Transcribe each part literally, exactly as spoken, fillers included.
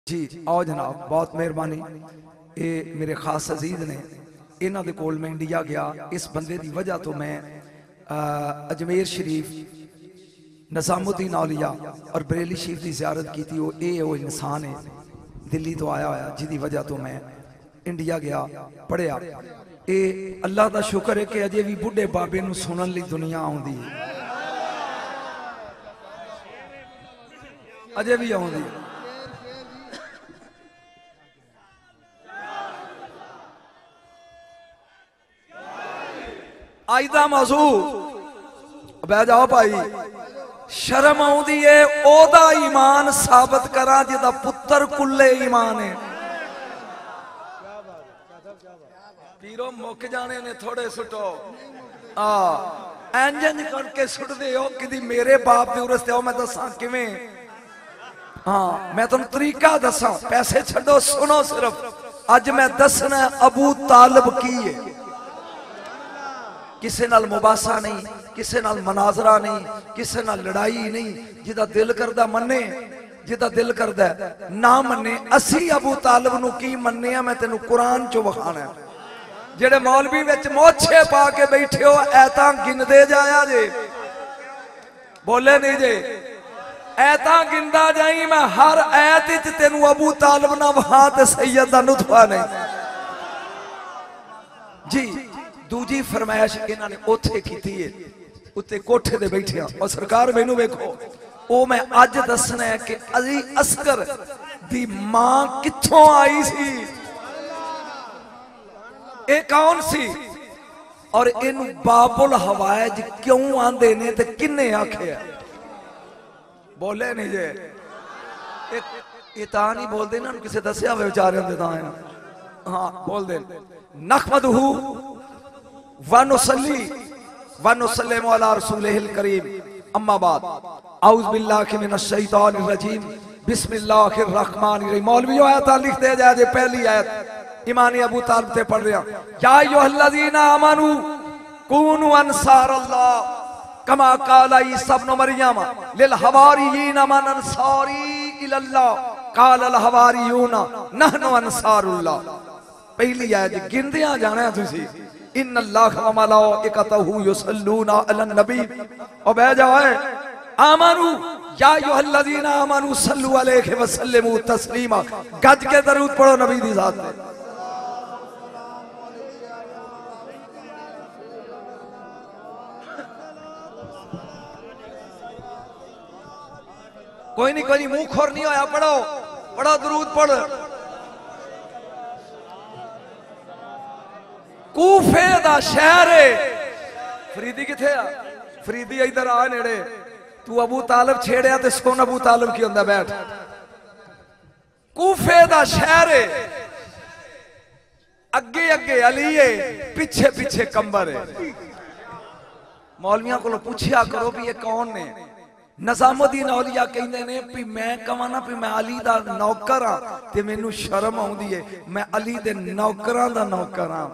जी आओ जनाब, बहुत मेहरबानी। ये मेरे खास अजीज ने, इन्हों के कोल मैं इंडिया गया, इस बंदे की वजह तो मैं अजमेर शरीफ निजामुद्दीन औलिया और बरेली शरीफ की जियारत की थी। वो ये वो इंसान है दिल्ली तो आया होया जिसकी वजह तो मैं इंडिया गया पढ़िया। ये अल्लाह का शुक्र है कि अजे भी बुढ़े बाबे नूं सुनन लई दुनिया आउंदी है, अजे भी आउंदी है। आज का मौजू बह जाओ भाई, शर्म आउंदी है ओदा ईमान साबित करा जिदा पुत्र कुल्ले ईमान है। पीरो मुक जाने ने थोड़े सुटो आ इंज इंज करके सुट दे हो कि मेरे बाप दे उरस ते आओ मैं दसा किवें। हाँ मैं तुम तरीका दसा, पैसे छड्डो सुनो सिर्फ। अज मैं दसना अबू तालिब की है, किसी नाल मुबासा नहीं, किसी नाल मनाजरा नहीं, किसी नाल लड़ाई नहीं। जिदा दिल करदा मन्ने, जिदा दिल करदा ना मन्ने। असी अबू तालिब नूं की मन्ने आ मैं तेनू कुरान चो वखाना। जेड़े मौलवी विच मोछे पा के बैठे हो ऐतां गिनदे जाया जे, बोले नहीं जे ऐतां गिनदा जाई। मैं हर ऐत विच तेनू अबू तालिब ना वहा ते सैयद दा नुतफा नहीं जी। दूजी फरमाइश इन्होंने उथे की है, उत्ते कोठे दे बैठे और सरकार मैनू वेखो ओ मैं अज दसना है कि अली असगर दी मां कित्थों आई सी, ए कौन सी और इनू बाबुल हवाइज क्यों आंदे ने ते किन्ने आखे। बोले नहीं जे ये तां नहीं बोलते ना, किसी दसिया होवे बेचारे होंदे तां है। हाँ बोल दे नखमदहू वनुसल्ली वनुसल्लिमु अला रसूलिहिल करीम अम्मा बाद औज़ बिल्लाहि मिनश शैतानिर रजीम बिस्मिल्लाहिर रहमानिर रहीम। मौलवियों आयत लिख दे जाए जे पहली आयत ईमानी अबू तालिब ते पढ़ रहा। या अय्युहल्लज़ीना आमनू कूनू अंसारल्लाह कमा क़ाला ईसा इब्न मरियम लिल हवारियीना मन अंसारी इलल्लाह क़ाला अल हवारियूना नहनु अंसारुल्लाह। पहली आयत गिनदियां जाना है तुसी। इन्नल्लाह व मलाइकतहू युसल्लूना अलन नबी। और बह जाओ आमनू या अय्युहल्लज़ीना आमनू सल्लु अलैहि व सल्लिमू तस्लीमा। गज के दरूद पढ़ो नबी दी जात पे। कोई नहीं कोई नहीं मुंह खोर नहीं होया, पढ़ो पढ़ो दरूद पढ़। कूफे दा शहर है। फरीदी किथे आ? फरीदी इधर आ नेड़े। तू अबू तालिब छेड़िया ते सुन अबू तालिब की हुंदा, बैठ। कूफे दा शहर है, अगे अगे अली है, पिछे पिछे कंबर है। मौलवियां को पूछया करो भी ये कौन ने। निजामुद्दीन औलिया कहंदे ने भी मैं कहां ना भी मैं अली दा नौकर हां ते मैनू शर्म आउंदी है, मैं अली दे नौकरां दा नौकर हां।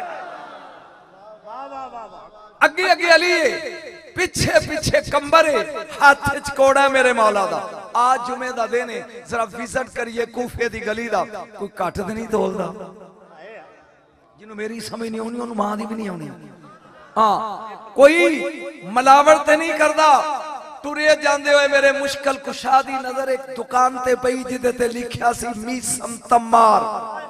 अगे अगे अली है, पिछे पिछे कंबर है, हाथ च कोड़ा मेरे मौला दा। आज जुमे दा दिन है, जरा विजिट करिए कूफे दी गली दा। कोई घट ते नहीं तोलदा, जिन्हों मेरी समझ नहीं आनी उन्होंने मां दी भी नहीं आनी। हाँ कोई मिलावट ते नहीं करदा। टुरे जांदे हुए मेरे मुश्किल कुशा दी नजर एक दुकान ते पई जिदे ते लिखिया सी मीसम तम्मार।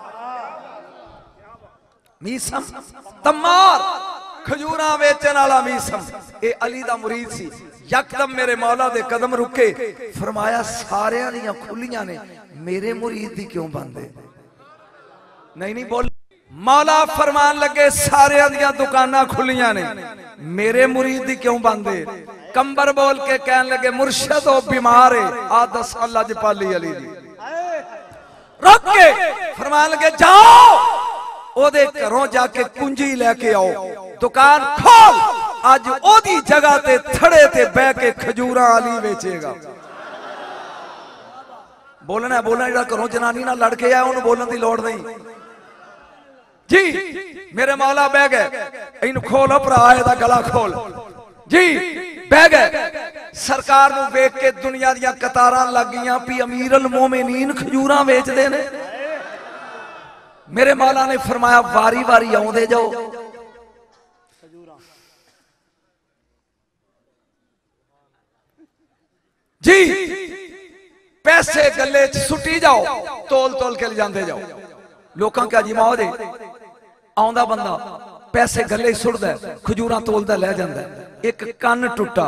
मीसम तम्मार खजूरा वेचन वाला मीसम। ए अली दा मुरीद सी। यकदम मेरे मौला दे कदम रुके, फरमाया सारियां दियां खुलियां ने, मेरे मुरीद दी क्यों बंद है? नहीं नहीं बोल। मौला फरमान लगे सारियां दियां दुकानां खुलियां ने, मेरे मुरीद दी क्यों बंद है? कंबर बोल के कहन लगे मुर्शिद ओ बीमार है। आ दस अल्लाह जपाली अली दी रुक के फरमान लगे जाओ ओदे घरों जाके कुंजी लेके आओ, दुकान खोल। आज ओदी जगह ते थड़े ते बह के खजूरा अली बेचेगा। बोलना है बोलना, जेड़ा घरों जनानी नाल लड़ के आया उन्होंने बोलने की लोड़ नहीं जी। मेरे मौला बह गए, इन खोल भरा एदा गला खोल जी। बह गए सरकार नूं वेख के दुनिया दियां कतारां लग गईयां भी अमीर अल मोमिनीन खजूरां वेचदे ने। मेरे मौला ने फरमाया वारी वारी आउंदे जाओ, जी पैसे गले च सुटी जाओ, तोल तोल के ले जाते जाओ। लोकां क्या जी मौज है, आउंदा बंदा पैसे गले सुटदा खजूरां तोलदा ले जांदा, एक कन्न टुटा,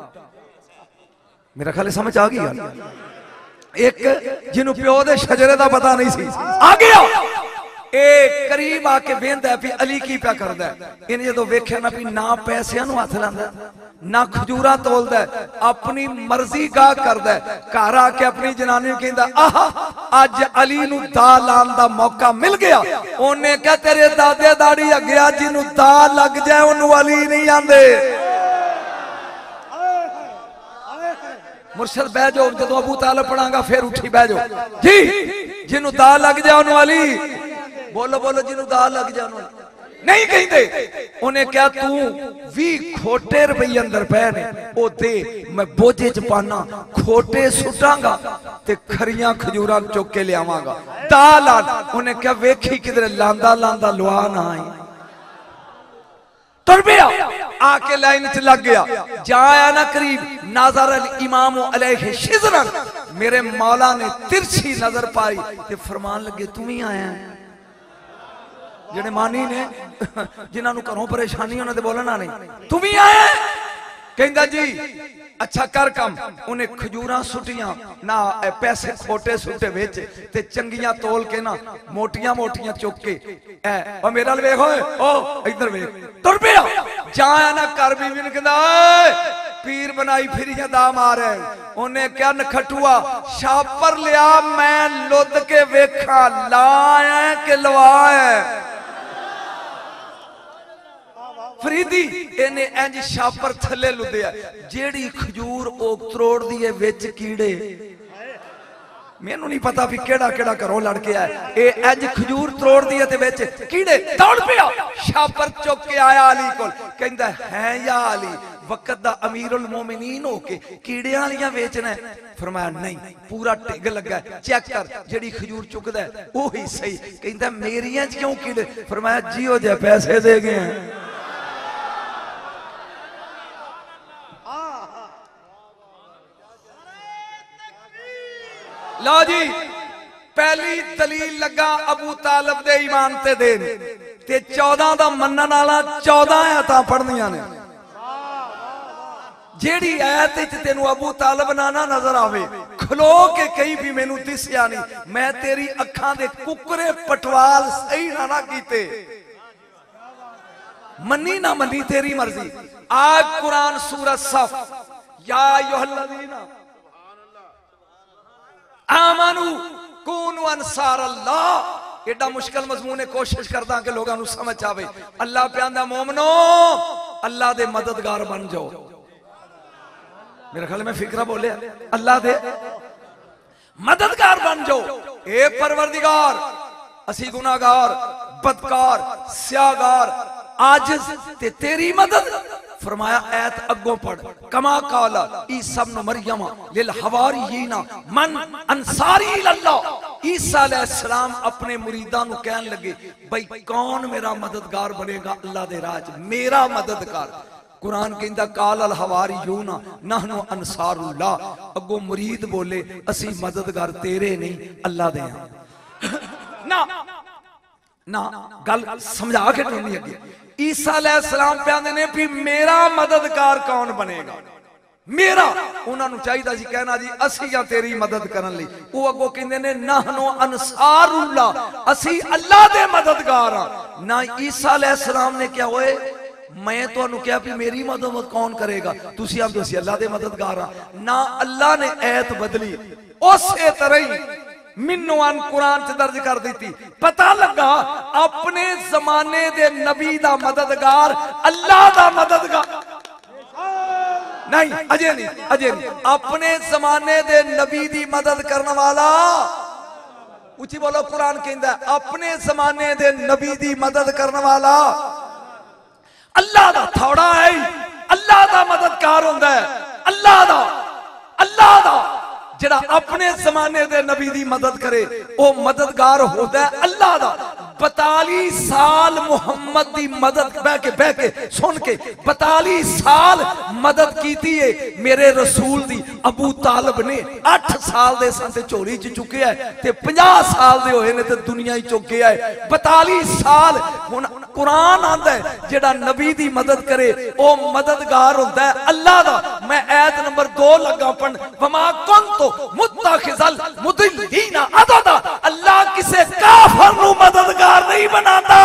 मेरा ख्याल समझ आ गई यार। एक जिन्हों प्यो दे शजरे दा पता नहीं सी आ गया, ए करीब आके वेंदा भी अली की प्या करदा है। इन्हें जो वेख्या ना भी ना पैसियां नूं हथ लांदा ना खजूरां तोलदा, अपनी मर्जी गा करदा, घर आके अपनी जनानी नूं कहंदा आह अज अली नूं दा लाण दा मौका मिल गया। उन्हें कहा तेरे दादे दाड़ी अगे जिन्हों दा लग जाए उन्होंने अली नहीं आंदे। मुर्शद बह जाओ, जो अबू तालिब पढ़ांगा फिर उठी बह जाओ जी। जिन्हों दा लग जाए उन्होंने अली, बोलो बोलो जिन्हों दा लग जाए उन्होंने नहीं कहते। उन्हें क्या तू भी खोटे रुपये अंदर पै ने ओ दे, मैं बोझे च पाना खोटे सुटांगा ते खरियां खजूरां चुक के लियावांगा दा लान। उन्हें क्या वेखी किधरे लांदा लांदा लुआ ना आई, तुर पिया आके लाइन च लग गया। जाया ना करीब नाज़र अल इमाम अलैहि शिज़रन, मेरे मौला ने तिरछी नजर पाई ते फरमान लगे तू ही आया है। जेड़े मानी ने जिन्होंने घरों परेशानी उन्होंने बोलना नहीं, तू भी आया कहंदा जी अच्छा कर कम। उन्हें खजूरां सुटियां ना पैसे खोटे सुटे बेच ते चंगियां तोल के ना मोटियां मोटियां चुक के ए ओ मेरा वेख ओए ओ इधर वेख, तुर पिया जाया ना कर बीवी ने कहंदा पीर बनाई फिर दा मारे। उन्हें क्या नखटुआ शापर लिया मैं लुद के वेखा लाया के लवाया फरीदी इन्हें इंज शापर थले लुदिया, जेड़ी खजूर ओ त्रोड़ दिए विच कीड़े। मैनू नहीं पता भी केड़ा केड़ा घरों लड़ के आया, ए इंज खजूर त्रोड़ दिए ते विच कीड़े। दौड़ पिया शापर चुक के आया अली कोल, कहंदा है या अली वक्त दा अमीरुल मोमिनीन होके कीड़ियां वालियां वेचना है? फरमाया नहीं, पूरा टिग लगा चेक कर, जेड़ी खजूर चुकदा है ओही सही। कहंदा मेरियां च क्यों कीड़े? फरमाया जियो जे पैसे दे गए हैं। लो जी पहली दलील लगा अबू तालिब दे ईमान ते देन ते चौदह दा मनन वाला चौदह आयतां पढ़नियां ने। जेड़ी आयत च तेनू अबू तालिब ना ना नजर आवे खलो के कहीं भी मैनू दिसिया नहीं, मैं तेरी अखां दे कुकरे पटवाल सही ना ना कीते, मनी ना मनी तेरी मर्जी। आज कुरान सूरत सफ या अय्युहल्लज़ीना आमनू कूनू अंसार अल्लाह, एडा मुश्किल मजमून है, कोशिश करदा कि लोगों को समझ आवे। अल्लाह प्यादा मोमनो अल्लाह दे मददगार बन जाओ। मेरे ख्याल में फिक्रा बोले अल्लाह दे मददगार बन जाओ। ए परवरदिगार असी गुनाहगार बदकार स्यागार आजिज ते तेरी मदद। फरमाया ऐत अगों पढ़ कमा काला ईसा इब्न मरियम लिल हवारियीना मन अंसारी इल्लाह। ईसा अलैहिस्सलाम अपने मुरीदां नूं कहन लगे भाई कौन मेरा मददगार बनेगा अल्लाह दे राज, मेरा मददगार। कुरान कहंदा काल अल हवारियूना नहनु अंसारुल्लाह, अगों मुरीद बोले असी मददगार तेरे नहीं अल्लाह दे हां। ना ना गल समझा के टुरनी अगे। ईसा अलैहिस्सलाम प्यादे ने भी मेरा मददगार कौन बनेगा, मेरा उन्होंने चाहिए जी कहना जी असी या तेरी मदद करने लई। वो अगो कहंदे ने नहनु अंसारुल्लाह, असी अल्लाह दे मददगार हां। ना ईसा अलैहिस्सलाम ने क्या होए मैं तो क्या भी मेरी मदद कौन करेगा, तुसी आप दोसी अल्लाह दे मददगार हां। ना अल्लाह ने ऐत बदली, उसे तरह ही मिन्नू अन कुरान च दर्ज कर दी। पता लगा अपने जमाने दे नबी दा मददगार अल्लाह दा मददगार नहीं, अजे नहीं अजे नहीं। अपने जमाने दे नबी दी मदद करने वाला, उची बोलो कुरान कहंदा अपने जमाने दे नबी दी मदद करने वाला अल्लाह दा थोड़ा है, अल्लाह दा मददगार हुंदा है। अल्लाह दा अल्लाह दा जेड़ा अपने जमाने दे नबी दी मदद करे वो मददगार होता है अल्लाह दा। बताली साल मुहम्मद दी मदद बह के बह के सुन के बताली साल मदद कीती है मेरे रसूल दी। अबू तालिब ने अठ साल दे सन ते झोली च चुके है ते पचास साल दे होए ने ते दुनिया ही चुके है। बताली साल हुन कुरान आंदा है जेड़ा नबी दी मदद करे वो मददगार होता है अल्लाह दा। मैं आयत नंबर दो लगा पढ़ वमा कुंतु मुत्तखिज़ल मुदिल्लीना अददा। अल्लाह किसे काफिर नु मददगार नहीं बनाता।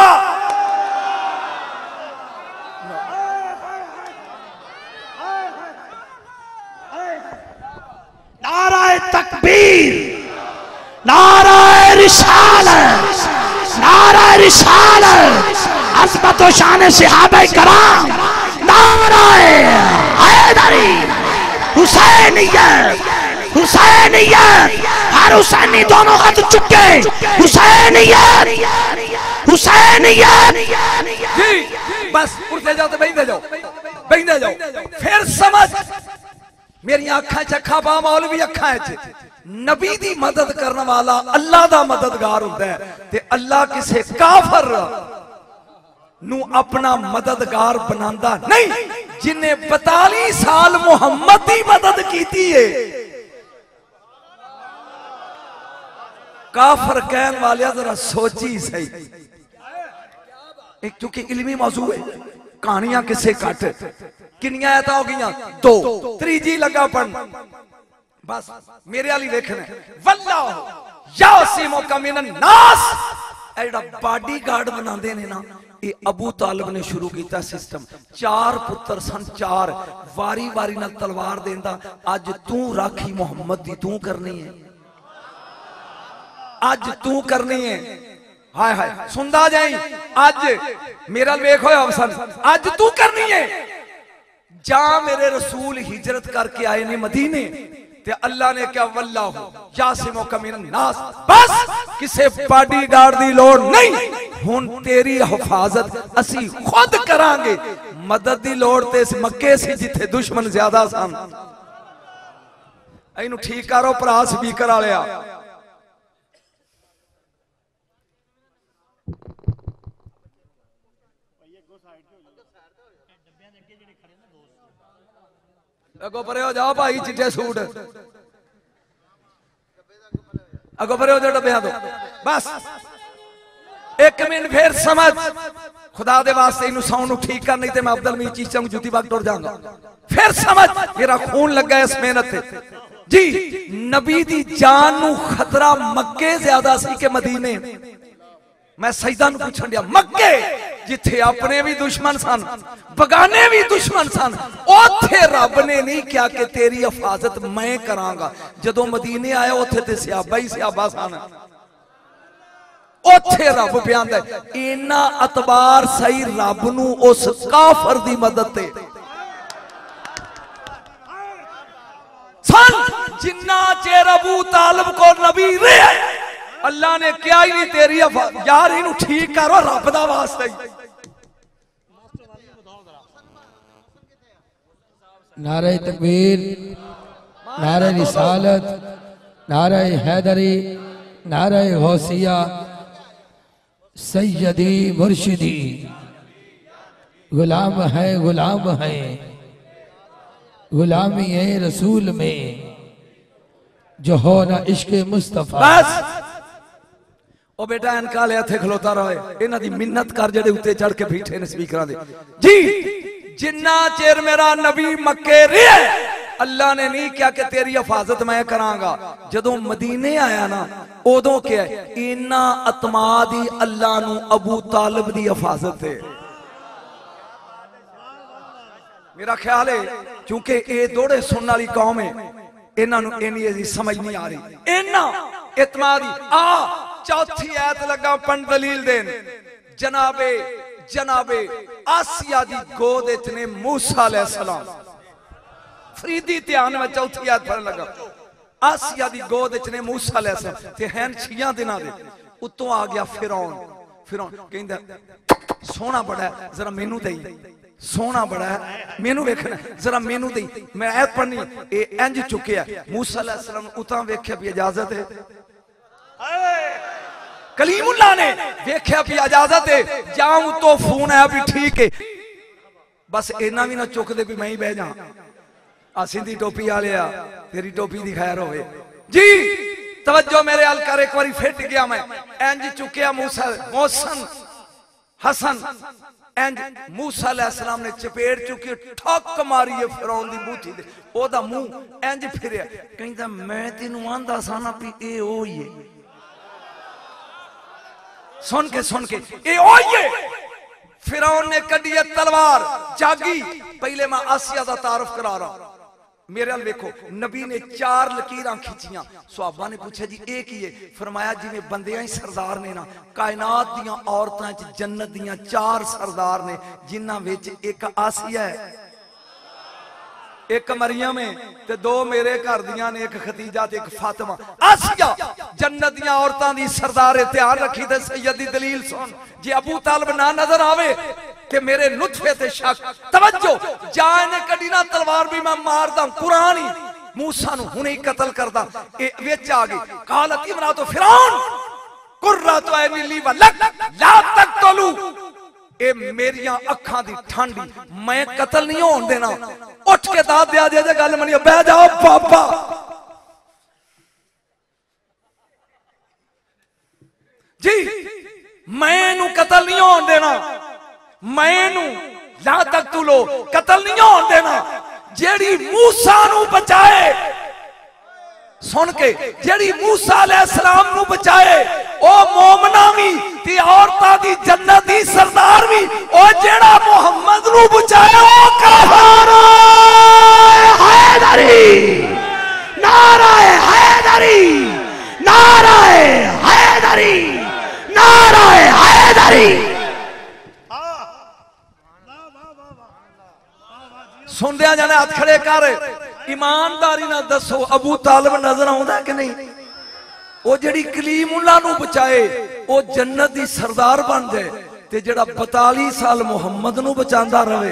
नाराए तकबीर, नाराए रिसालत, नाराए रिसालत, अज़मत व शान सहाबा कराम, नाराए हैदरी, हुसैनियत, हुसैनियत, हर हुसैनी दोनों हाथ चुके, हुसैनियत, हुसैनियत। जी बस उठते जाओ तो बैठे जाओ बैठे जाओ। फिर समझ मेरी अखा च अखा पा मौलवी अखा च नबी दी मदद करने वाला अल्लाह दा मददगार होता है ते अल्लाह किसे काफिर नू अपना मददगार बनांदा नहीं। जिन्हें बताली साल मुहम्मद दी मदद कीती है काफिर कहने वाले जरा सोची सही। एक चूंकि इल्मी मौजू है कहानियां किसे कट किनिया ऐता हो गई दो त्रीजी लगा पढ़ बस मेरे वाली देखना वल्लाहु यासिमु का मिनन नास। एड़ा बॉडीगार्ड बनाते ने ना ये अबू तालिब ने शुरू किया सिस्टम। चार पुत्र सन चार वारी वारी नाल तलवार देंदा। अज तू राखी मुहम्मद दी तू करनी है अज तू करनी है। हाय हाय सुनदा जाई अज मेरा वेख होया अवसन अज तू करनी है। जा मेरे रसूल हिजरत करके आए ने मदीने ते अल्लाह ने क्या वल्लाहु यासिमु का मिनन नास। बस किसे बॉडीगार्ड दी लोड़ नहीं। हुन तेरी हिफाजत असी खुद करांगे। मदद दी लोड़ ते इस मक्के से जिथे दुश्मन ज्यादा सन। इनू ठीक करो भरा स्पीकर वालिया। अगो परे हो जाओ भाई चिट्टे सूट अगो परे हो जाओ डब्बिया दो बस एक मिनट फिर समझ खुदा दे वास्ते इनू साउंड ठीक कर नहीं तो मैं अब्दुल मीर चीचा जुती बाग टुर जाऊंगा। फिर समझ मेरा खून लगा इस मेहनत जी। नबी दी जान नू खतरा मक्के ज्यादा सी के मदीने। मैं सईदा नू पूछन दिया मक्के जिथे अपने भी दुश्मन सन बगाने भी दुश्मन सन ओथे रब ने नहीं क्या कि तेरी हिफाजत मैं करांगा। जदों मदीने आया ओथे ते सहाबा ही सहाबा सन। ओथे रब प्यांदा इना अतबार सही रब नू उस काफिर दी मदद ते सन जिन्ना चेर अबू तालिब को नबी रहे अल्लाह ने क्या ही नहीं तेरी यार इनू ठीक करो रब दा वास्ते। नारे तकबीर, नारे रिसालत, नारे हैदरी, नारे गौसिया, सैयदी मुर्शिदी। गुलाम है गुलाम है गुलामी है रसूल में जो हो ना इश्क मुस्तफा। बस ओ बेटा इनका ले थे खलोता रहे इन्हां दी मिन्नत कर जेडे उत्ते चढ़ के बैठे ने स्पीकरां दे जी। जिन्ना चेर मेरा नबी मक्के रहे अल्लाह ने नहीं क्या कि तेरी हिफाजत मैं करांगा। जदों मदीने आया ना उदों क्या इन्ना अतमाद ही अल्लाह नू अबू तालिब दी हिफाजत है। मेरा ख्याल है क्योंकि ये दौड़े सुनने वाली कौम है इन्हां नू इन्नी समझ नहीं आ रही। इन्ना इतमाद आ चौथी आयत लगा पन दलील देन जनाबे जनाबे आसिया दी गोद ने मूसा अलैहिस्सलाम फरीदी ध्यान में चौथी आयत पढ़न लगा। आसिया दी गोद ने मूसा अलैहिस्सलाम ते हैं छियां दिनां दे उत्तों आ गया फिरौन। फिरौन कहंदा सोना बड़ा जरा मैनू दई सोहना बड़ा है, मैनू वेखना जरा, मैनू दी मैं ऐत पढ़नी ए इंज चुकिया मूसा अलैहिस्सलाम उतां वेख्या भी इजाजत है, कलीमुल्लाह ने वेख्या भी इजाजत है, जाऊं तो फोन है भी ठीक है, बस इना भी ना चुक दे भी मैं ही बह जा, आ सिंधी टोपी आ लिया तेरी टोपी दी खैर होवे जी। तवज्जो मेरे अल कर, एक बारी फिट गया मैं, इंज चुकिया मूसा मोहसन हसन इंज मूसा अलैहिस्सलाम ने चपेट चुकी ठक मारी है फिरौन दी बूथी दे, ओदा मुंह इंज फिरया, कहंदा मैं तेनू आंदा सा ना भी ए ओही है, सुन के सुन के ए ओही है। फिरौन ने कड़ी तलवार जागी, पहले मैं आसिया दा तारुफ करा रहा, मेरे अल देखो नबी ने चार लकीरां खिंचियां, सहाबा ने पूछा जी ए की है, फरमाया जिवें बंदियां ही सरदार ने ना, कायनात दियां औरतां च जन्नत दियां चार सरदार ने, जिन्हां विच एक आसिया है, एक मरियम है, ते दो मेरे घर दियां ने, एक खदीजा ते एक फातिमा। आसिया जन्नत दियां औरतां दी सरदार है, ध्यान रखी ते सैयदी दलील सुन, जे अबू तालिब ना नजर आवे कि मेरे नुत्फे ते शक, तवज्जो जान ने कड़ी ना तलवार भी मैं मारदा, कुरान ही मूसा नु हुने ही कत्ल करदा, ए विच आ गई कालत इमरातो फिरौन कुर्रतु ऐनी ली वलक ला तक्तलू, ए मेरियां अखां दी ठंडी, मैं कत्ल नहीं होन देना, उठ के दाद दिया जे जे गल मनी, बह जाओ पापा जी, मैनू कत्ल नहीं होन देना, मैनू ला तक तू लो कत्ल नहीं होन देना, जेड़ी मूसा नू बचाए, सुन के जेड़ी मूसा अलैहिस्सलाम नू बचाए, ओ मोमना भी ती औरतां दी जन्नत दी सरदार भी, ओ जेड़ा मुहम्मद नू बचाए ओ काफर। हैदरी नाराए हैदरी नाराए हैदरी नाराए हैदरी। सुनदिया जाने हाथ खड़े कर, ईमानदारी ना दसो अबू तालिब नजर आउंदा कि नहीं? वो जड़ी कलीमुल्लाह नू बचाए वो जन्नत दी सरदार बन जाए, ते जड़ा बताली साल मुहम्मद नू बचांदा रहे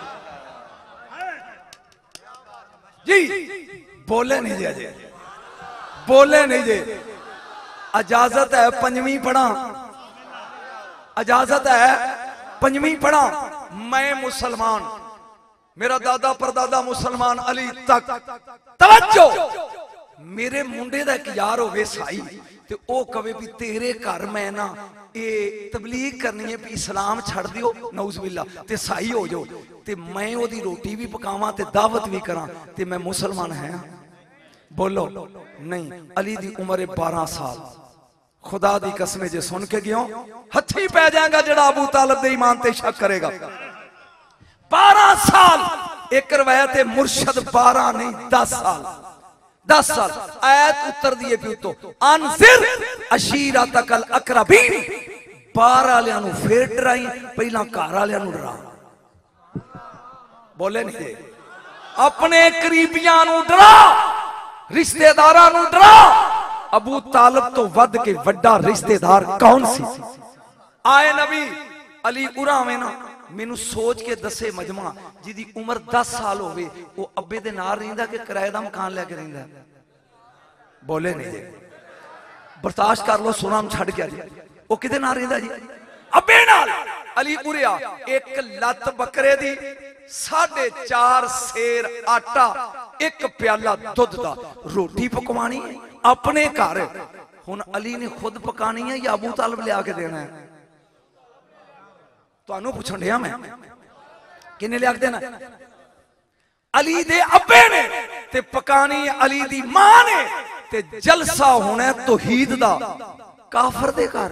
जी। बोले नहीं जे, जे बोले नहीं जे, इजाजत है पंजवीं पढ़ा, इजाजत है पंजवीं पढ़ा। मैं मुसलमान, मेरा दादा परदादा मुसलमान अली तक, तवज्जो मेरे मुंडे दा एक यार होवे साई, ते ओ कवे भी तेरे घर मैं ना ये तबलीग करनी है भी इस्लाम छड़ दियो नौजुबिल्ला ते साई हो जाओ, ते मैं ओदी रोटी भी पकावां ते दावत भी करां, ते मैं मुसलमान है? बोलो नहीं। अली दी उम्र है बारह साल, खुदा दी कसम जे सुन के गयो हथी पै जाएगा जेड़ा अबू तालिब दे ईमान ते शक करेगा। बारह साल, एक रवायत है मुर्शद बारह नहीं दस साल, दस साल आयत उतर दिए भी तो अनज़िर अशीरतकल अक़रबीन, बार वालियां नू फिर डराई, पहला घर वालियां नू डरा। बोले नहीं, अपने करीबियां नू डरा, रिश्तेदारां नू डरा। अबू तालिब तो वध के वड्डा रिश्तेदार कौन सी? आए नबी अली उरावे ना, मैनू सोच के दसे मजमा जिदी उम्र दस साल होवे, वो अब्बे दे नाल रहिंदा कि किराए दा मकान लेके रहिंदा? बोले नहीं जी, बर्दाश्त कर लो, सुना हम छड़ के जी। वो किदे नाल रहिंदा जी? अब्बे नाल। अली उरिया एक लत बकरे दी, साढ़े चार सेर आटा, एक प्याला दुध दा, रोटी पकवानी अपने घर। हुन अली ने खुद पकानी है या अबू तालिब लिया के देना है? तो पूछन दिया मैं, किन्ने लिया के देना? अली दे अब्बे ने, ते पकानी अली दी मां ने, ते जलसा होना तौहीद दा काफर दे घर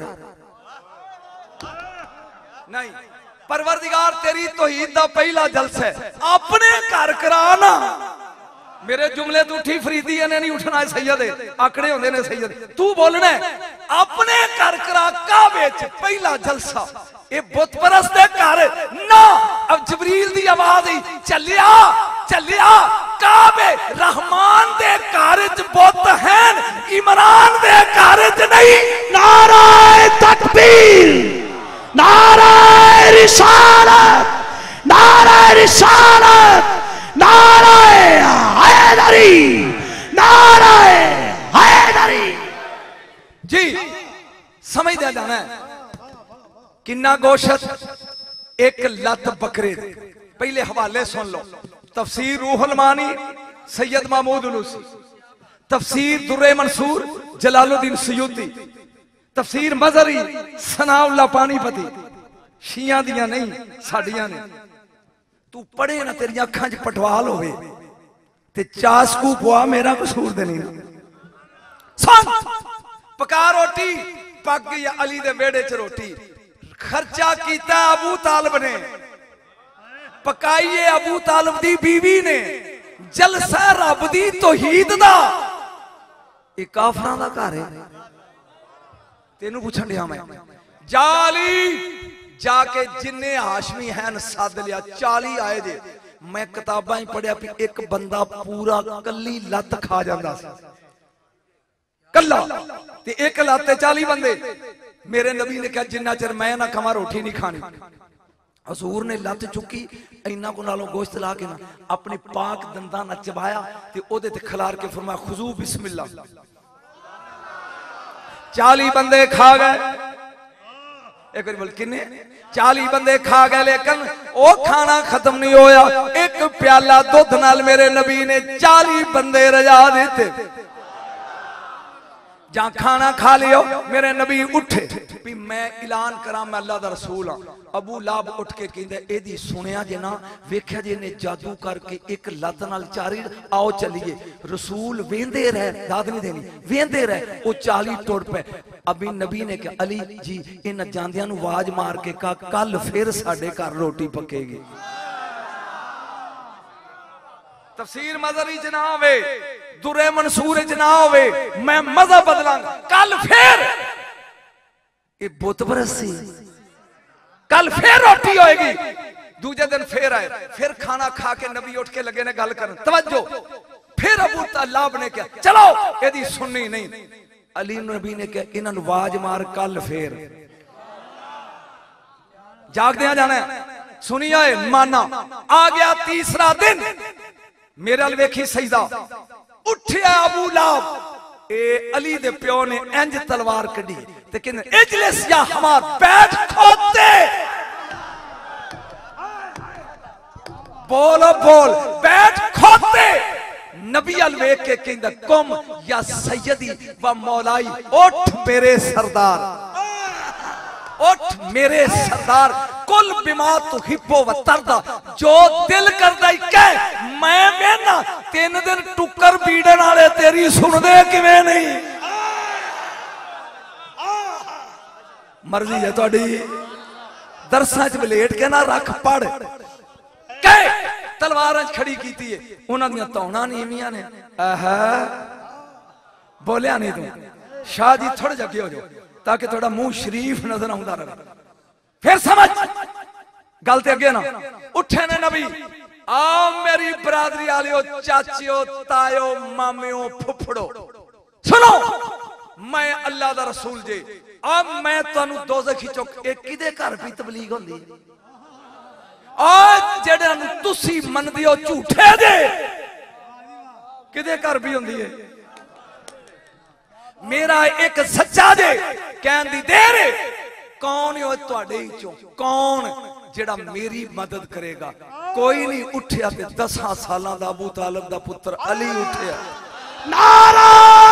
नहीं। परवरदिगार तेरी तौहीद दा पहला जलसा है, अपने घर कराना। मेरे जुमले तो उठी फरीदी ने नहीं उठना है, सैयद आकड़े होंदे ने सैयद, तू बोलना है अपने घर करा काबे च पहला जलसा। ये बुत परस्त दे घर ना, अब जबरील दी आवाज आई, चलिया चलिया काबे रहमान दे घर च बुत हैं, इमरान दे घर च नहीं। नाराए तकबीर, नाराए रिसालत, नाराए समझदे जाना है किन्ना गोशत एक लत बकरे दे। पहले हवाले सुन लो, तफसीर रूहुल मानी सैयद महमूद उलूसी, तफसीर दुर्रे मंसूर जलालुद्दीन सयूती, तफसीर मजरी सनाउल्लाह पानीपति, शिया दियां नहीं साडियां ने। तू पढ़े ना तेरी अखां च पटवाल होवे ते चासकू पुआ, मेरा कसूर दे नहीं। सुन, पका रोटी पक गई अली दे वेड़े च रोटी, खर्चा किया अबू तालिब ने, पकाइए अबू तालिब दी बीवी ने, जलसा रब दी तौहीद दा। ये काफरां दा घर है। तेनू पूछण दिया मैं, जाली जाके जिन्ने हाशमी हैं सद लिया, चाली आए जे। मैं किताबां पढ़िया भी एक बंदा पूरा कली लत खा जाता कला, ते एक लाते चाली बंदे। मेरे नबी ने कहा जिन्ना चिर मैं ना खावा रोटी नहीं खानी। हजूर ने लत चुकी, इन्ना को नालों गोश्त ला के ना अपनी पाक दंदा ना चबाया ते ओदे ते खिलार के फरमाया खुजू बिस्मिल्लाह। चाली बंदे खा गए। एक बार बोल किन्ने? चाली बंदे खा गए, लेकिन वो खाना खत्म नहीं होया। एक प्याला दुध नाल मेरे नबी ने चाली बंदे रजा देते। जहां खाना खा लियो, मेरे नबी उठे भी मैं ऐलान करा मैं अल्लाह दा रसूल हां। अबू लाब उठ के कहंदा एदी सुनिया जे ना, वेख्या जे ने जादू करके एक लत नाल चारी, आओ चलिए। रसूल वेंदे रहे, दाद नहीं देनी, वेंदे रहे। वो चाली टुर पे। अभी नबी ने कहा अली जी इन जांदियां नूं आवाज मार के कहा कल फिर साडे घर रोटी पकेगी। तफसीर मजरी च ना होवे, दुरे मंसूर च ना होवे, मैं मज़हब बदलांगा। कल फिर ये बुत परस्ती, कल फिर रोटी होएगी। दूजे दिन फिर आए, फिर खाना खा के नबी उठ के लगे ने गल करन। तवज्जो, फिर अबू तालिब ने कहा चलो एदी सुननी नहीं। अली नबी ने कहा इन्हां नूं आवाज मार कल फिर। जागदे जाना सुनिया माना। आ गया तीसरा दिन, मेरे अल वेखी सजदा, उठिया अबू लाब। ए अली दे प्यो ने इंज तलवार कढ़ी ते कहंदे इजलिस या हमार, बैठ खोते। बोलो बोल, बैठ खोते। नबी अल वेख के कहंदा कुम या सैयदी व मौलाई, उठ मेरे सरदार, उठ मेरे सरदार। कुल बिमा तू हिब्बो व तरदा, जो दिल करदा ही कह। मैं मेना तीन दिन टुकर बीड़न वाले तेरी सुनदे किवें नहीं। मर्जी है तुहाडी, दरसां च बलेट के ना रख पढ़। कह तलवार खड़ी कीती है, उन्हां दियां तौणा नीवियां ने। आहा बोलिया नहीं तू। शाह जी थोड़े जगे हो जाओ ताकि थोड़ा मुंह शरीफ नजर आउंदा रहे। फिर समझ गल ते अगे ना। उठे ने नबी, आओ मेरी बरादरी आलियो, चाचियो, तायो, मामियो, फुफड़ो, सुनो मैं अल्लाह दा रसूल जे। अब मैं तुहानू दोज़ख खिचो। एक किदे घर भी तबलीग होंदी? आज जेड़े तुसी मनदे हो झूठे जे, किदे घर भी होंदी है? मेरा एक सच्चा जे कहन दी देर। कौन हो तुहाडे चों, कौन जेड़ा मेरी मदद करेगा? कोई नहीं उठिया ते दसां सालां दा अबू तालिब दा पुत्र अली उठिया। नारा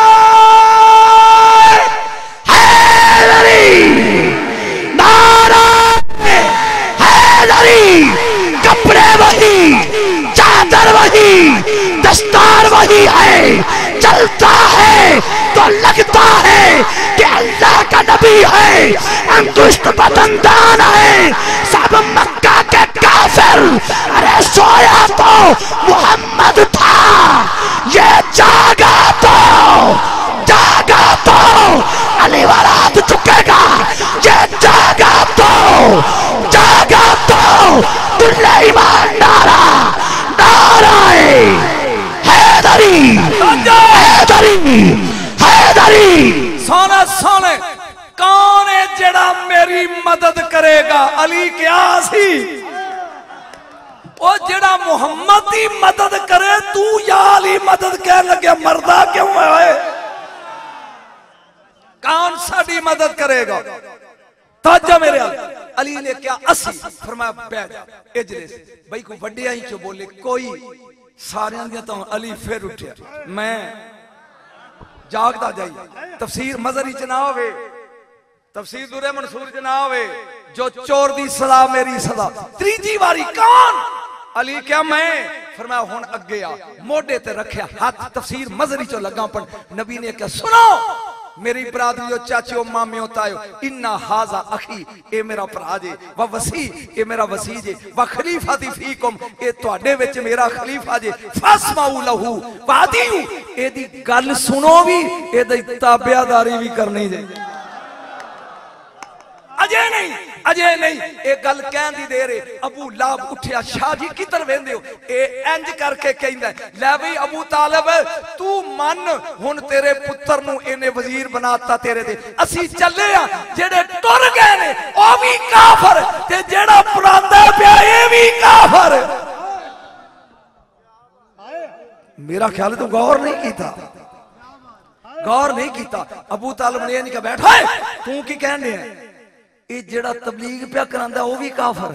हैदरी, नारा हैदरी। कपड़े वही, चादर वही, दस्तार वही है। चलता है तो लगता है कि अल्लाह का नबी है। अंगुष्ठ बदंदान है सब मक्का के काफिर। अरे सोया तो मोहम्मद था, ये जागा तो, जागा तो अली वाला हाथ चुकेगा। ये जागा तो, जागा तो दुल्ला ईमान। नारा, नारा हैदरी, हैदरी, हैदरी। सोने सोने कौन है जेड़ा मेरी मदद करेगा? अली क्या सी ओ जेड़ा मुहम्मद की मदद करे। तू या अली मदद कह लगे, मरदा क्यों है? कौन साड़ी मदद करेगा? ताजा मेरे अली ने क्या असी फरमाया बैठ जा इजलिस भाई को वड्डिया ही चो बोले कोई सारियां दियां तो अली फिर उठया मैं जागदा जाई तफसीर मजरी च ना होवे तफसीर दुरे मंसूर च ना होवे जो चोर दी सदा मेरी सदा तीजी बारी कौन अली क्या मैं फरमाया हुन अगे आ मोढे ते रखया हाथ तफसीर मजरी चो लगा पर नबी ने क्या सुनो मेरी बरादरी चाचियो मामियो तायो इन्ना हाजा अखी ए मेरा भरा जे व वसी ए मेरा वसी जे व खलीफा दी फीकुम ए तुहाडे विच मेरा खलीफा जे फसमाउ लहू वादियू ए दी गल सुनो भी ए दी ताबियादारी भी करनी जे अजय नहीं अजय नहीं एक गल कहन दी देर है अबू लाभ उठया शाह जी किधर वेंदे हो ए इंज करके कहंदा ले बई अबू तालिब तू मन हुन तेरे पुत्र नु इने वजीर बनाता तेरे ते असी चले आ जेड़े टुर गए ने ओ भी काफर ते जेड़ा पुरांदा पिया ए भी काफर मेरा ख्याल तू गौर नहीं कीता गौर नहीं कीता अबू तालिब ने नहीं कहा बैठ ओए तू की कहने है ये जेड़ा तबलीग पिया करांदा वो भी काफर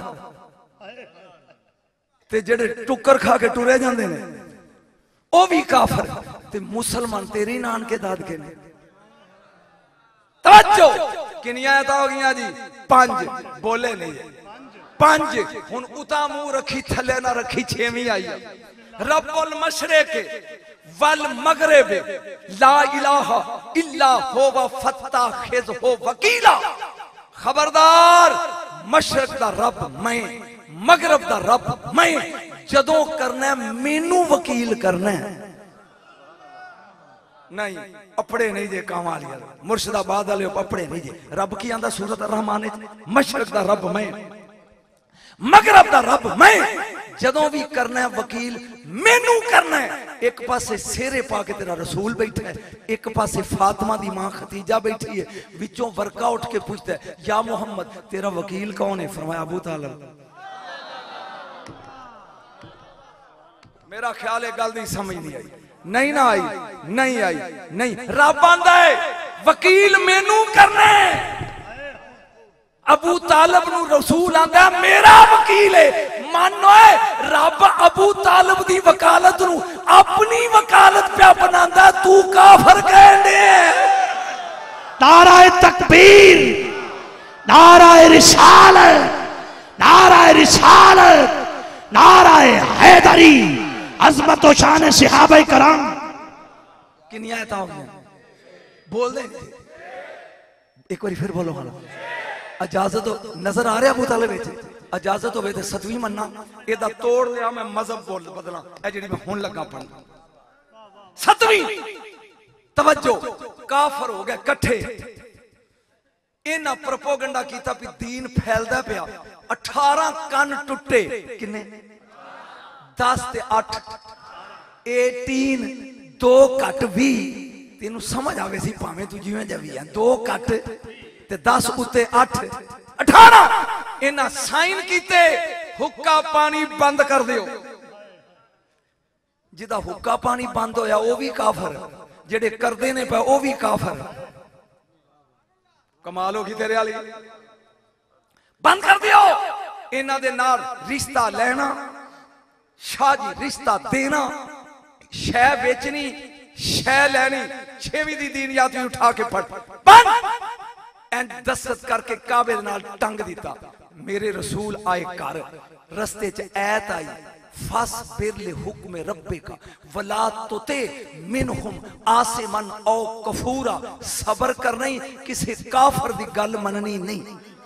ते जेड़े टुकर खा के टुरे जांदे ने वो भी काफर ते मुसलमान तेरे नानके दादके ने तवज्जो किनिया आयतां हो गईयां जी पांच बोले नहीं पांच हुन उता मुंह रखी थले ना रखी छेवीं आई रब्बुल मशरिक वल मगरिब ला इलाहा इल्ला हुवा फत्ताखिज हो वकीला खबरदार मशरक दा रब मैं मगरब दा रब मैं जदों करना मैनू वकील करना नहीं अपने नहीं जे काम वाली मुर्शिदाबाद वाले अपने नहीं जे रब की आंदा सूरत रहमान मशरक दा रब मैं मगरब दा रब मैं जदों भी करना वकील मैनू करना एक पासे सेरे पा के तेरा रसूल बैठा है एक पासे फातिमा दी मां खतीजा बैठी है विचों वर्का उठ के पूछता है या मोहम्मद तेरा वकील कौन है फरमाया अबू तालिब मेरा ख्याल है गल दी समझ नहीं आई नहीं ना आई नहीं आई नहीं रब आंदा है वकील मैनू करना है अबू तालिब नु रसूल आंदा मेरा वकील है मानो रब अबू तालिब दी वकालत नु अपनी वकालत पे बनांदा तू काफर कहंदे नाराए तकबीर नाराए रिसालत नाराए रिसालत नाराए हैदरी अजमत व शान सहाबा कराम किनिया आयतां बोल दे एक बार फिर बोलो हां इजाजत नजर आ रहा अबू तालिब विच इजाजत होवे ते सतवीं मन्ना एदा तोड़ लिया मैं मजहब बोल बदला ए जेडी मैं हुन लगा पढ़न सतवीं तवज्जो काफर हो गए इकट्ठे इन्हां प्रोपोगंडा कीता भी दीन फैलदा पिया अठारह कन टुटे किन्ने दस ते आठ अठारह दो घट बीस तेनू समझ आवे सी भावें तू जिवें जावी है दो घट ते दस उत्ते अठ अठारह इन्हां साइन कीते हुक्का पानी बंद कर दियो जिदा हुक्का पानी बंद होया वो भी काफर जेडे करदे ने पे वो भी काफर कमाल होगी तेरे वाली बंद कर दियो इन्हां दे नाल रिश्ता लेना शाह जी रिश्ता देना शह बेचनी शह लैनी छेवीं दी दीन यात्री उठा के पढ़ बंद एंड दस्तखत करके काबे नाल टंग दिता मेरे रसूल आए घर रस्ते च ऐत आई फस बिरले हुक्म रब्बे का वला तुते मिनहुम आसिमन औ कफूरा सबर करना ही किसी काफर दी गल मननी नहीं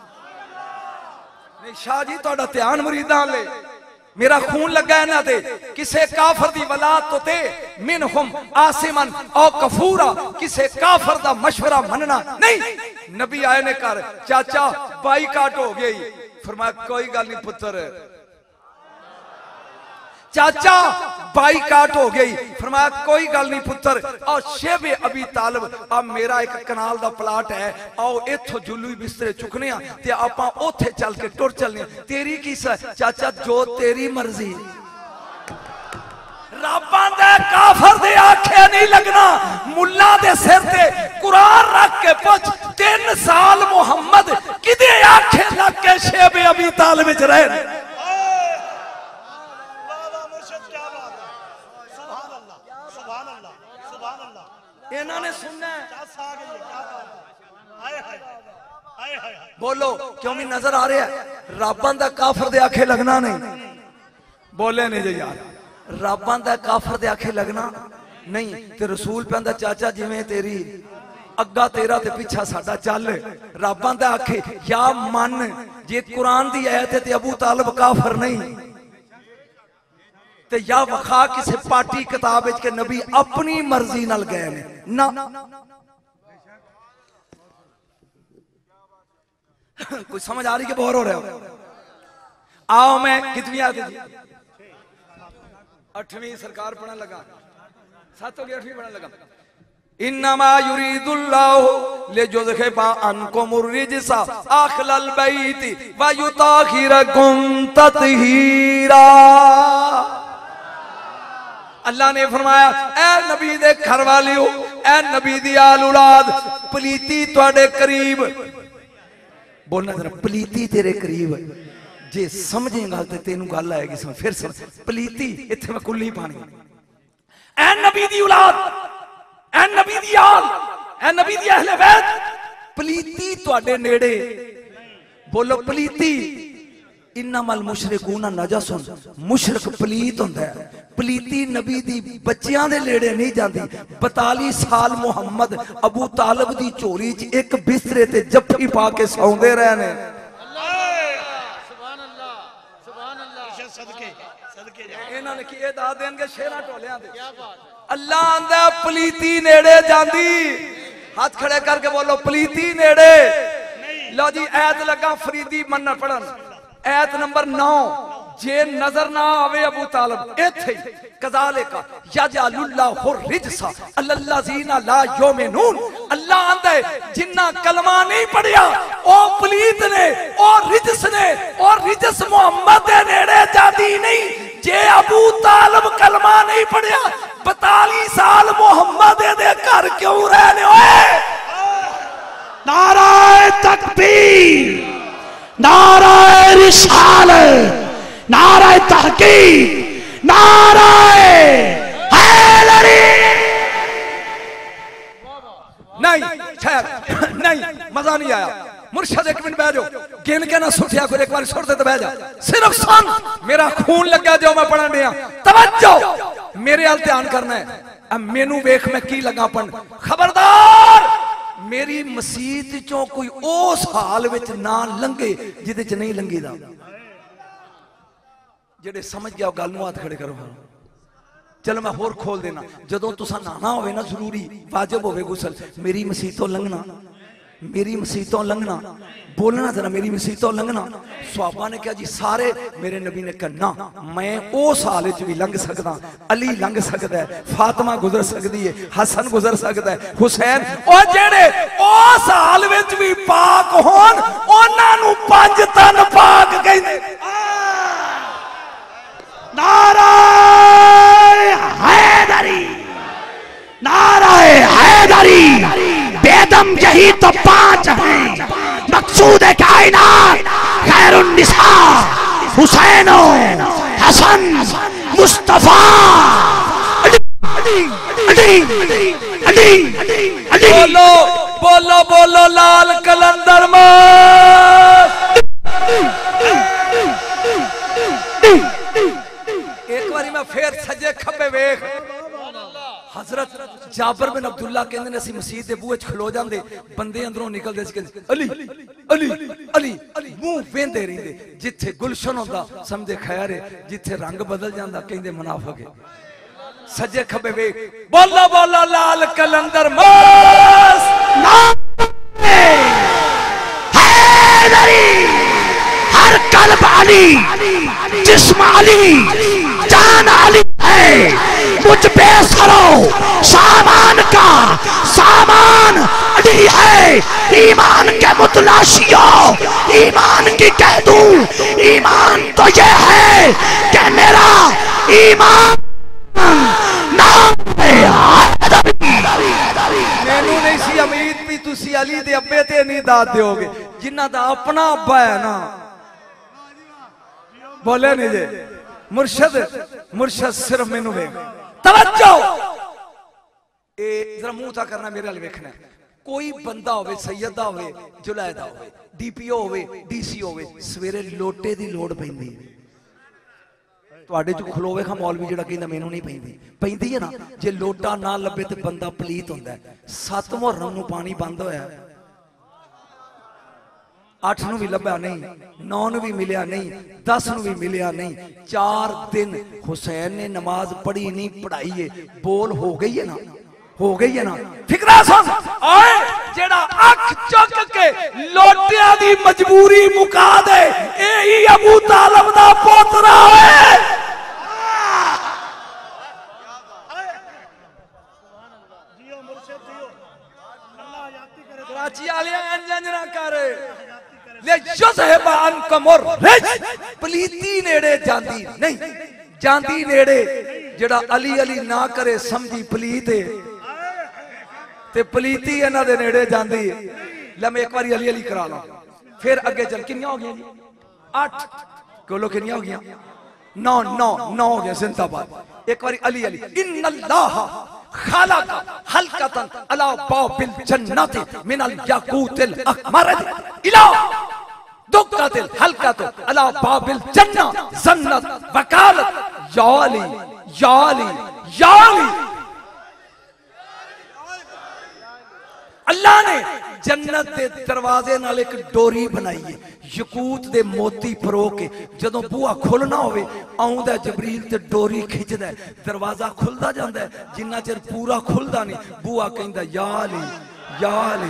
नहीं शाह जी तुहाडा ध्यान मुरीदां ले मेरा खून लगा इन्हां ते किसे काफर दी वला तुते मिनहुम आसिमन औ कफूरा किसे काफर दा मशवरा मनना नहीं नबी आए ने कर चाचा बाईकाट हो गई फरमाया कोई गल नहीं पुत्र चाचा बाईकाट हो गई फरमाया कोई गल नहीं पुत्र और शेबे अबी तालिब अब मेरा एक कनाल दा प्लाट है आओ इथों जुलू बिस्तरे चुकने ते आपां ओथे चल के टुर चलने तेरी की चाचा जो तेरी मर्जी रब्बा दे काफर दे आखे नहीं लगना। मुल्ला दे सिर ते कुरान रख के पुछ तीन साल मुहम्मद किदे आखे लग के शेब अबी तालिब विच रहे। इन्होंने सुनना बोलो क्यों भी नजर आ रहा है रब्बां दा काफर दे आखे लगना नहीं। बोले नहीं जी यार रब्बां दा काफर दे आखे लगना नहीं ते रसूल कहंदा चाचा जिवें तेरी अग्गा तेरा ते पिछा साडा चल। रब्बां दा आखे या मन जे कुरान दी आयत है ते अबू तालिब काफर नहीं ते या वखा किसी पार्टी किताब के नबी अपनी मर्जी नाल गए ने ना। कुछ समझ आ रही कि बोर हो रहे हो? आओ मैं कितनी आती जी अठवीं सरकार पढ़ने लगा सात हो गया अठवीं पढ़ने लगा। इन्नमा युरीदुल्लाहु लियुज़हिबा अन्कुम अर्रिजसा अहलल बैति व युताहिरकुम तत्हीरा। अल्लाह ने फरमाया ऐ नबी दे घर वालियो ऐ नबी दी आल औलाद पलीती तुहाडे करीब। बोलना जरा पलीती तेरे करीब जे समझेगा तो तेनू गल आएगी समझ। फिर समझ पलीती इत्थे मैं कुल्ली पानी ऐ नबी दी औलाद ऐ नबी दी आल ऐ नबी दी अहले बैत पलीती तुहाडे नेड़े। बोलो पलीती इन्नमल मुशरिकून नजसुन मुशरक पलीत हुंदा है। पलीती नबी दी बच्चियां दे नेड़े नहीं जाती। बताली साल मुहम्मद अबू तालिब दी झोली च एक बिस्तरे ते जफ्फी पा के सौंदे रहे ने। इन्हां ने की दा देंगे शेरा टोलियां दे। अल्लाह आंदा पलीती नेड़े जांदी। हाथ खड़े करके बोलो पलीती नेड़े। लो जी ऐत लगा फरीदी मन्ना पढ़न ऐत नंबर नौ जे नजर ना आवे अबू तालिब इथे कज़ालिका यजअलुल्लाहु रिजसा अल्लज़ीना ला युमिनून। अल्लाह आंदा है जिन्ना कलमा नहीं पढ़िया ओ पलीत ने ओ रिजस ने और रिजस मुहम्मद दे नेड़े जाती नहीं। जे अबू तालिब कलमा नहीं पढ़िया बताली साल मुहम्मद दे घर क्यों रहने ओए। नाराए तकबीर नाराए रिसालत नाराए तहकीक नाराए हैदरी। नहीं खैर नहीं मजा नहीं आया। मुर्शद एक मिनट बैठ जाओ गिन के ना सुटिया को एक बार छोड़ दे तो बैठ जा। सिर्फ सुन मेरा खून लगा जो मैं पढ़न दिया तवज्जो मेरे हाल ध्यान करना है। अब मेनू वेख मैं की लगा पढ़न। खबरदार मेरी मसीत चो कोई उस हाल विच ना लंघे जिदे च नहीं लंघीदा। जेडे समझ गया गल नूं हाथ खड़े करो। चलो मैं होर खोल देना। जदों तुसां नहाना होवे ना जरूरी वाजिब होवे गुसल मेरी मसीतों लंघना मेरी मसीतों लंघना बोलना जरा मेरी मसीतों लंघना। सहाबा ने कहा जी सारे मेरे नबी ने कहा मैं उस हाल च भी लंघ सकदा। अली लंघ सकदा है फातिमा गुजर सकदी है हसन गुजर सकदा है हुसैन ओ जेड़े उस हाल विच भी पाक होन उन्हां नूं पंज तन पाक कहंदे। नाराए हैदरी नाराए हैदरी। बेदम यही तो पांच हैं मकसूद कायनात खैरुन्निसा हुसैन हसन मुस्तफा अली अली अली अली। बोलो बोलो बोलो लाल कलंदर में। एक बारी मैं फिर सजे खब्बे वेख हजरत जाबर बिन अब्दुल्ला कहंदे ने असीं मसीत दे बूहे च खलो जांदे बंदे अंदरों निकलदे सी अली अली अली मुंह वेंदे रहिंदे। जिथे गुलशन होंदा समझे खैर है जिथे रंग बदल जांदा कहंदे मुनाफिक है। सजे खब्बे वेख बोलो बोलो लाल कलंदर मस हैदरी। हर कल्ब अली जिस्म अली जान अली है। मुझ पे सरो सामान का सामान अली है। ईमान के मुतलाशियों ईमान की कह दूं ईमान तो ये है कि मेरा ईमान मैनू नहीं सी उम्मीद भी तुसी अली दे अब्बे ते नहीं दाद दोगे जिन्ना दा अपना अब्बा है ना बोले नहीं जे मुर्शद मुर्शद सिर्फ मैनू वे तवज्जो ए जरा मुंह ता करना मेरे अल वेखना कोई बंदा होवे सैयद दा होवे जुलैदा होवे डीपीओ होवे डीसी होवे सवेरे लोटे दी लोड़ पैंदी तुहाडे च खलोवे खा मौलवी जेड़ा कहंदा मैनू नहीं पैंदी पैंदी है ना जे लोटा ना लभे ते बंदा पलीत हुंदा है सत मुहर्रम नूं पानी बंद होया अठ नूं भी लभा नहीं नौ नूं भी मिलिया नहीं दस नूं भी मिलिया नहीं चार दिन हुसैन ने नमाज पढ़ी नहीं पढ़ाई है बोल हो गई है ना हो गई है ना फिकरा सुन ओए जेड़ा अख चुक के लोटिया दी मजबूरी मुका दे ए ही अबू तालिब दा पोतरा है कराची वाले अंजन ना कर ले युज़हिबा अनकुम रिज पलीती नेड़े जांदी नहीं जांदी नेड़े जेड़ा अली अली ना करे समझी पलीत है ते पलीती इन्हां दे नेड़े जांदी है ले मैं एक बार अली अली करा ला फिर अगे चल कितनी हो गई आठ बोलो कितनी हो गई नौ नौ नौ हो गया जिंदाबाद एक बार अली अली इन्नल्लाह खलक हलकतन अला बाबिल जन्नति मिनल याकूतिल अहमर इला दुक्कतिल हलकतु अला बाबिल जन्नत जन्नत वकालत या अली या अली या अली अल्लाह ने जन्नत के दरवाजे नाल एक डोरी बनाई है यकूत दे मोती परो के जदों बूहा खुलना होवे आउंदा जबरील ते डोरी खिंचदा दरवाजा खुलदा जांदा है जिन्ना चिर पूरा खुलदा नहीं बूहा कहंदा या अली या अली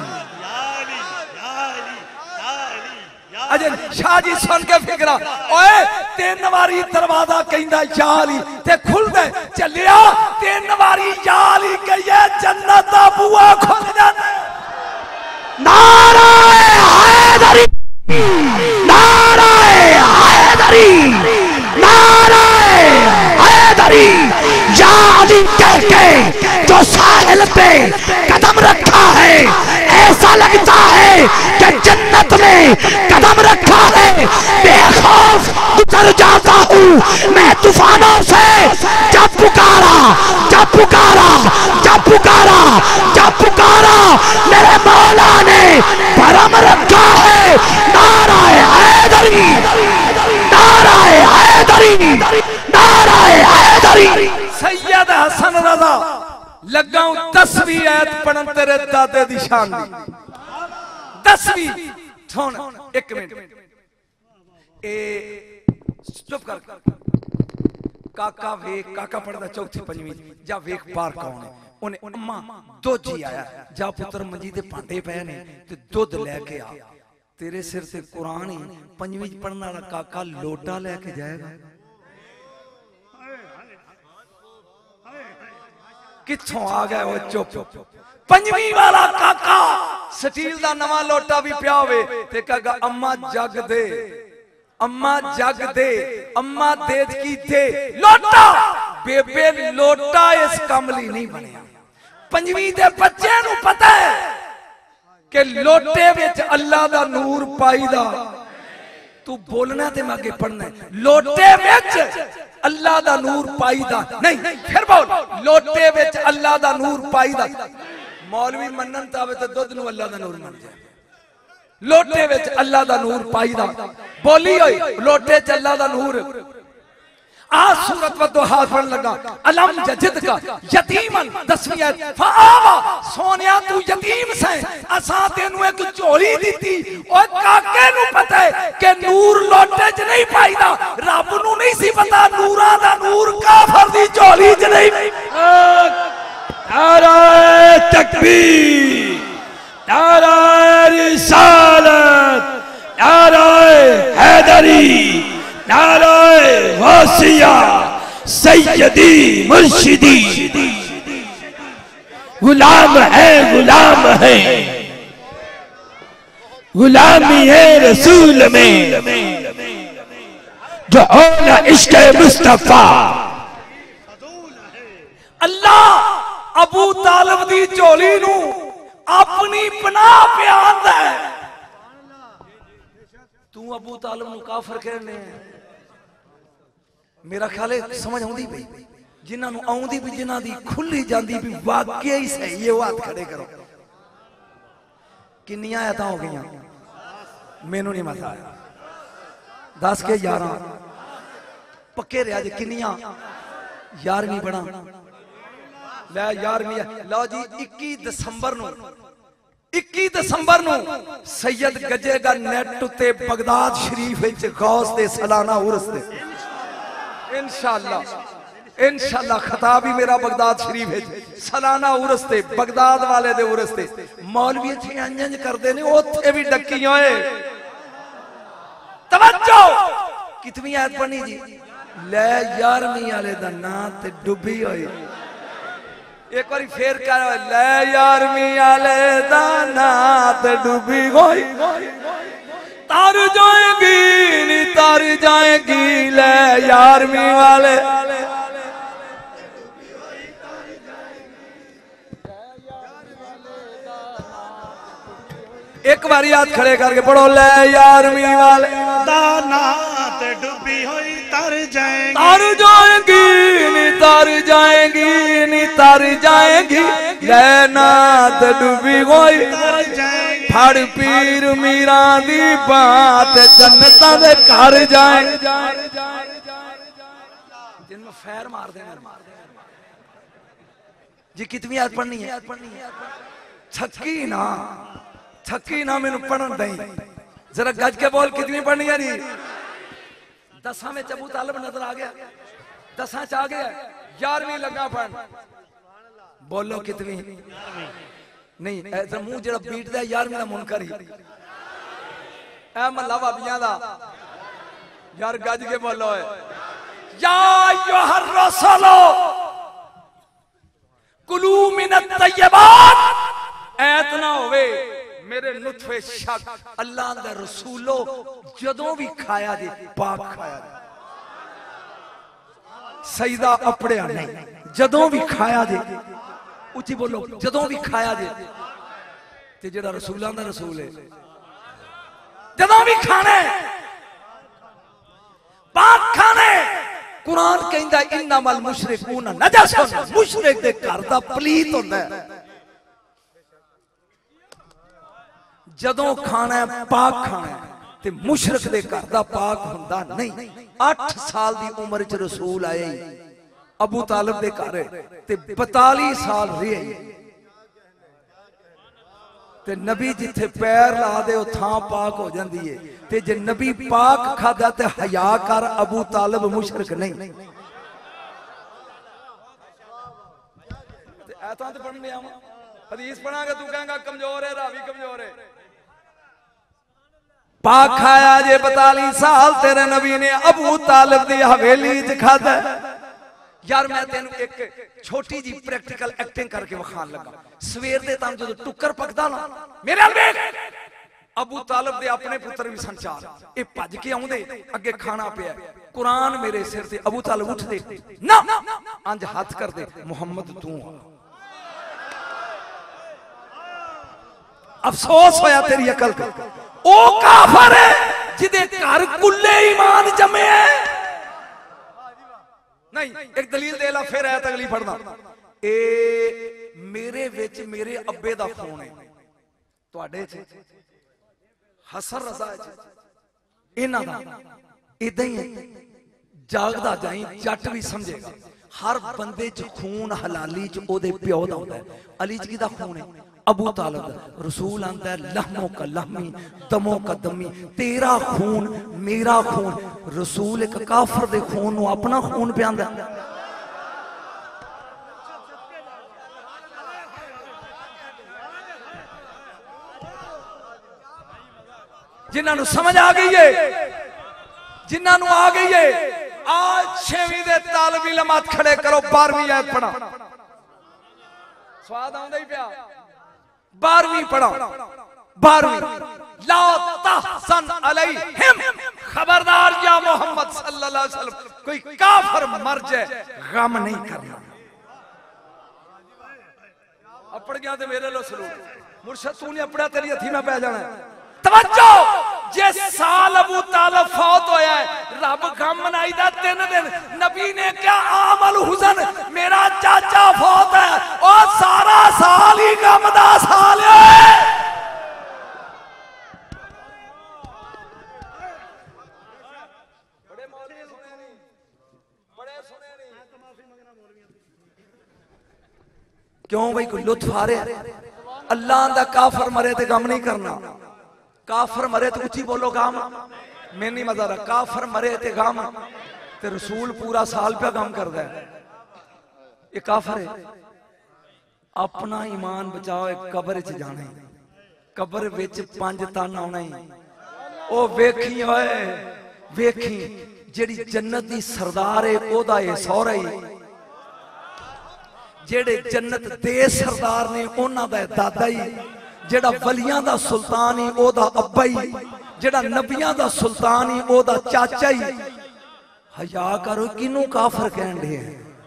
अजे शाह जी सुन के फिकरा ओए तीन वारी दरवाजा कहंदा या अली ते खुलदा चलिया तीन वारी या अली कहिए जन्नत दा बूहा खुल जांदा नाराए हैदरी नाराए हैदरी नाराए हैदरी या अली कह के जो साहिल पे कदम रखा है ऐसा लगता है कि जन्नत में कदम रखा है बेखौफ गुजर जाता हूँ मैं तूफानों से जब पुकारा जब पुकारा जब पुकारा जब पुकारा मेरे मौला ने भरम रखा है नाराए हैदरी नाराए हैदरी नाराए हैदरी सैयद हसन रजा लगाऊं दसवीं आयत पढ़न तेरे दादे दी शान दी दसवीं सुन एक मिनट ए चुप कर काका वेख काका पढ़दा चौथी पंजवीं जा वेख बार कौन है उन्हें अम्मा दोजी आया जा पुत्र मंजी दे भांडे पए ने ते दुध लेके आ तेरे सिर से कुरान ही पंजवीं पढ़ने वाला काका लोटा लेके जाएगा किथों आ गए वो चुप पंजवीं वाला काका स्टील दा नवा लोटा भी पिया होवे ते कहेगा अम्मा जग दे अम्मा जग दे अम्मा देद की दे लोटा बेबे लोटा इस कमली नहीं बनया पंजवीं दे बच्चे नू पता है कि लोटे विच अल्लाह दा नूर पाईदा तू बोलना ते मैं आगे पढ़ना लोटे विच अल्लाह दा नूर पाईदा नहीं फिर बोल लोटे विच अल्लाह दा नूर पाईदा मौलवी मनन तावे ते दुध नू अल्लाह दा नूर मन जाए लोटे विच अल्लाह दा नूर पाईदा बोली होई लोटे च अल्लाह दा नूर आ सूरत व दुहा पढ़न लगा अलम जजिद का यतीमन दसवीं आयत फावा सोनिया तू यतीम से असा तेनू एक झोली दीती ओए काके नू पता है कि नूर लोटे च नहीं पाईदा रब नू नहीं सी पता नूरा दा नूर काफर दी झोली च नहीं नाराए तकबीर नाराए रिसालत नाराए हैदरी नाराए वासिया सैयदी मुर्शिदी गुलाम है गुलाम है गुलामी है रसूल में जो होना इश्क़ मुस्तफा अल्लाह अबू तालिब दी झोली नू अपनी पनाह पे आंदा है। तू अबू तालिब नू काफिर कहने मेरा ख्याल है समझ आउंदी पई जिन्हां नू आउंदी भी जिन्हां दी खुली जांदी भी वाकई ही सही है वो हाथ खड़े करो। किन्नियां आयतां हो गईयां मैनू नहीं मजा आया दस के यार पक्के रहा जी किन्नियां यारवीं पढ़ा लै यारवीं लो जी इक्की दिसंबर नू इक्की दिसंबर नू सैयद गजेगा नेट उत्ते बगदाद शरीफ विच गौस दे सालाना उर्स ते इंशाअल्लाह इंशाअल्लाह खिताब ही मेरा बगदाद शरीफ विच सालाना उर्स ते बगदाद वाले दे उर्स ते मौलवी इत्थे अंज करदे ने उत्थे भी डक्की होए। तवज्जो कितनी आयत पढ़नी जी लै यारवीं वाले दा नां ते डुबी होई। एक बार फिर कह लै यारवीं वाले दा नां ते डुबी होई। तर जाएगी नी तर जाएगी ले यारवीं वाले एक बार याद खड़े करके पढ़ो ले यारवीं वाले दाना ते डूबी हुई तर जाएगी तर जाएगी नी तर जाएगी नी तर जाएगी ले नात डूबी हुई तर जाएगी फड़ पीर मीरा दी बात जन्नत दे घर जाए जिनमें फैर मार देना जी कितनी याद पढ़नी है छक्की ना छक्की ना मैनू पढ़न दई जरा गज के बोल कितनी पढ़नी है नी दसा में अबू तालिब नजर आ गया दसा च आ गया यारवीं लगा पढ़ बोलो कितनी नहीं ऐसा मुंह जरा बीट दे यारवीं दा मुनकर ही ए महला भाबियां दा यार गज के बोलो है या अय्युहर रसूलो कुलू मिनत तय्यबात ऐत ना होवे मेरे नुतफे शक अल्लाह दे रसूलो जदों भी खाया जे पाक खाया जे सईदा अपड़िया नहीं जदों भी खाया जे उची बोलो जदों भी खाया जे ते जेड़ा रसूलां दा रसूल है जदों भी खाने पाक खाने कुरान कहंदा इन्नमल मुशरिकून नजस मुशरिक दे घर दा पलीत हुंदा है जदों खाना है पाक खाना है ते मुशरिक दे घर दा पाक हुंदा नहीं। आठ साल दी उम्र च रसूल आए अबू तालिब दे घर ते बतालीस साल रहे ते नबी जिथे पैर ला दे ओ थां पाक हो जांदी है ते जे नबी पाक खादा ते हया कर अबू तालिब मुशरिक नहीं। ते ऐतां ते पढ़ने आवा हदीस पढ़ांगा तू कहेंगा कमजोर है रावी कमजोर है पाक खाया जे बतालीस साल तेरे नबी ने अबू तालिब दी हवेली च खादा। यार मैं तेन एक छोटी जी प्रैक्टिकल एक्टिंग करके वखान लगा सवेर दे तां जदों टुक्कर पकदा ना मेरे अल वेख अबू तालिब दे अपने पुत्र भी संचार ए भज के आउंदे अगे खाना पिया कुरान मेरे सिर ते अबू तालिब उठदे ना अंज हाथ कर दे मुहम्मद तू अफसोस होया तेरी अकल का ओ काफिर है जिदे घर कुल्ले ईमान जमे है नहीं एक दलील दे ला फिर आयत अगली पढ़ना ए मेरे विच मेरे अब्बे दा खून है तुहाडे च हसर रजा च इन्हां दा इदां ही है जागदा जाई जट भी समझेगा हर बंदे च खून हलाली च ओदे प्यो दा हुंदा है अली च किदा खून है अबू तालिब रसूल आंदा है लहमों का लहमी दमों का दमी तेरा खून मेरा खून रसूल एक काफर दे खून नू अपना खून पियांदा जिन्हां नू समझ आ गई है जिन्हां नू आ गई है आज छेवीं दे तालिब इल्म हाथ खड़े करो बारहवीं आयत पढ़ा स्वाद आउंदा ही पिया बारहवीं पढ़ा बारहवीं ला तहसन अलैहिम खबरदार या मोहम्मद सल्लल्लाहु अलैहि वसल्लम कोई काफिर मर जाए गम नहीं करना थप्पड़ गया तो मेरे लो सलूट मुर्शद तू नहीं अपना तेरी हथी में पै जाना तवज्जो जिस साल अबू तालिब फौत होया है रब गम मनाई दा तीन दिन नबी ने क्या आमल हुजन मेरा चाचा फौत है और सारा साल ही गम दा साल है बड़े मौलवी सुने नहीं बड़े सुने नहीं क्यों भाई कोई लुत्फ आ रहा अल्लाह दा काफर मरे ते गम नहीं करना काफर मरे तो उची बोलो गम मैं नहीं मजा रहा काफर मरे ते गम ते रसूल पूरा साल पे गम करदा है ये काफर है अपना ईमान बचाओ एक कब्र च जाना है कब्र विच पंज तन आना ही ओ वेखी होए वेखी जेड़ी जन्नत दी सरदार है ओदा ए सौरा ही जेड़े जन्नत दे सरदार ने उन्हां दा दादा ही जेड़ा वलियां दा सुल्तान ही ओदा अब्बा ही जेड़ा नबियां दा सुल्तान ही ओदा चाचा ही हया करो किनू काफर कहन दे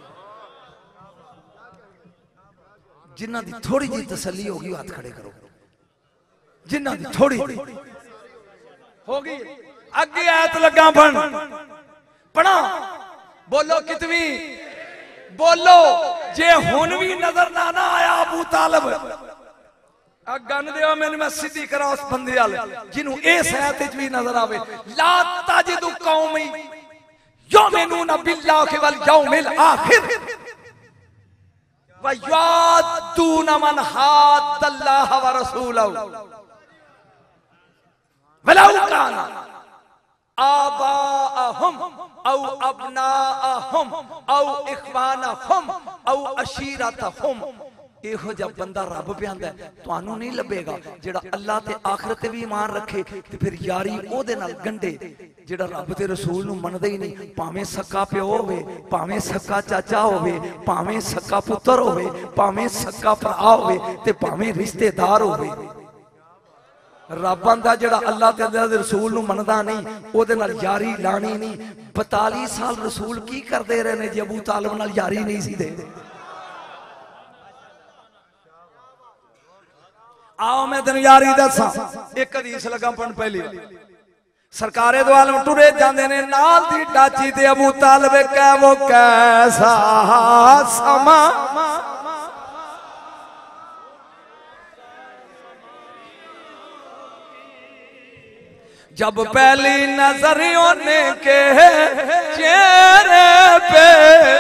जिन्हां दी थोड़ी जी तसल्ली होगी हाथ खड़े करो जिन्हां दी थोड़ी होगी अगे आयत लगा बन पढ़ा बोलो कितवी बोलो जे हुन भी नजर ना ना आया अबू तालिब गन दिया मैंने मैं सीधी करा उस बंदे वाले जिन्हों इस आयत विच भी नजर आवे ला ताजिदु कौमी युमिनूना बिल्लाहि वल यौमिल आखिर व युद्दूना मन हाद्दल्लाह व रसूलहु वलौ काना आबाअहुम औ अबनाअहुम औ इख्वानहुम औ अशीरतहुम इहो जब बंदा रब पे आंदा है तुहानू नहीं लभेगा जेड़ा अल्लाह ते आखिरत ते भी ईमान रखे ते फिर यारी ओदे नाल गंढे जेड़ा रब ते रसूल नू मनदा ही नहीं भावें सक्का प्यो होवे भावें सक्का चाचा होवे भावें सक्का पुत्र होवे भावें सक्का भरा होवे ते भावें रिश्तेदार होवे रब आंदा जेड़ा अल्लाह ते अल्लाह दे रसूल नू मनदा नहीं ओदे नाल यारी लानी नहीं बताली साल रसूल की करदे रहे ने जे अबू तालिब नाल यारी नहीं सी दे आओ मैं तेन यारी दसा एक हदीस लगा पढ़न पहली सरकारे दो आलम टुरे जांदे ने नाल दी डाची ते अबू तालिब कै वो कैसा समा जब पहली नजर होने के चेहरे पे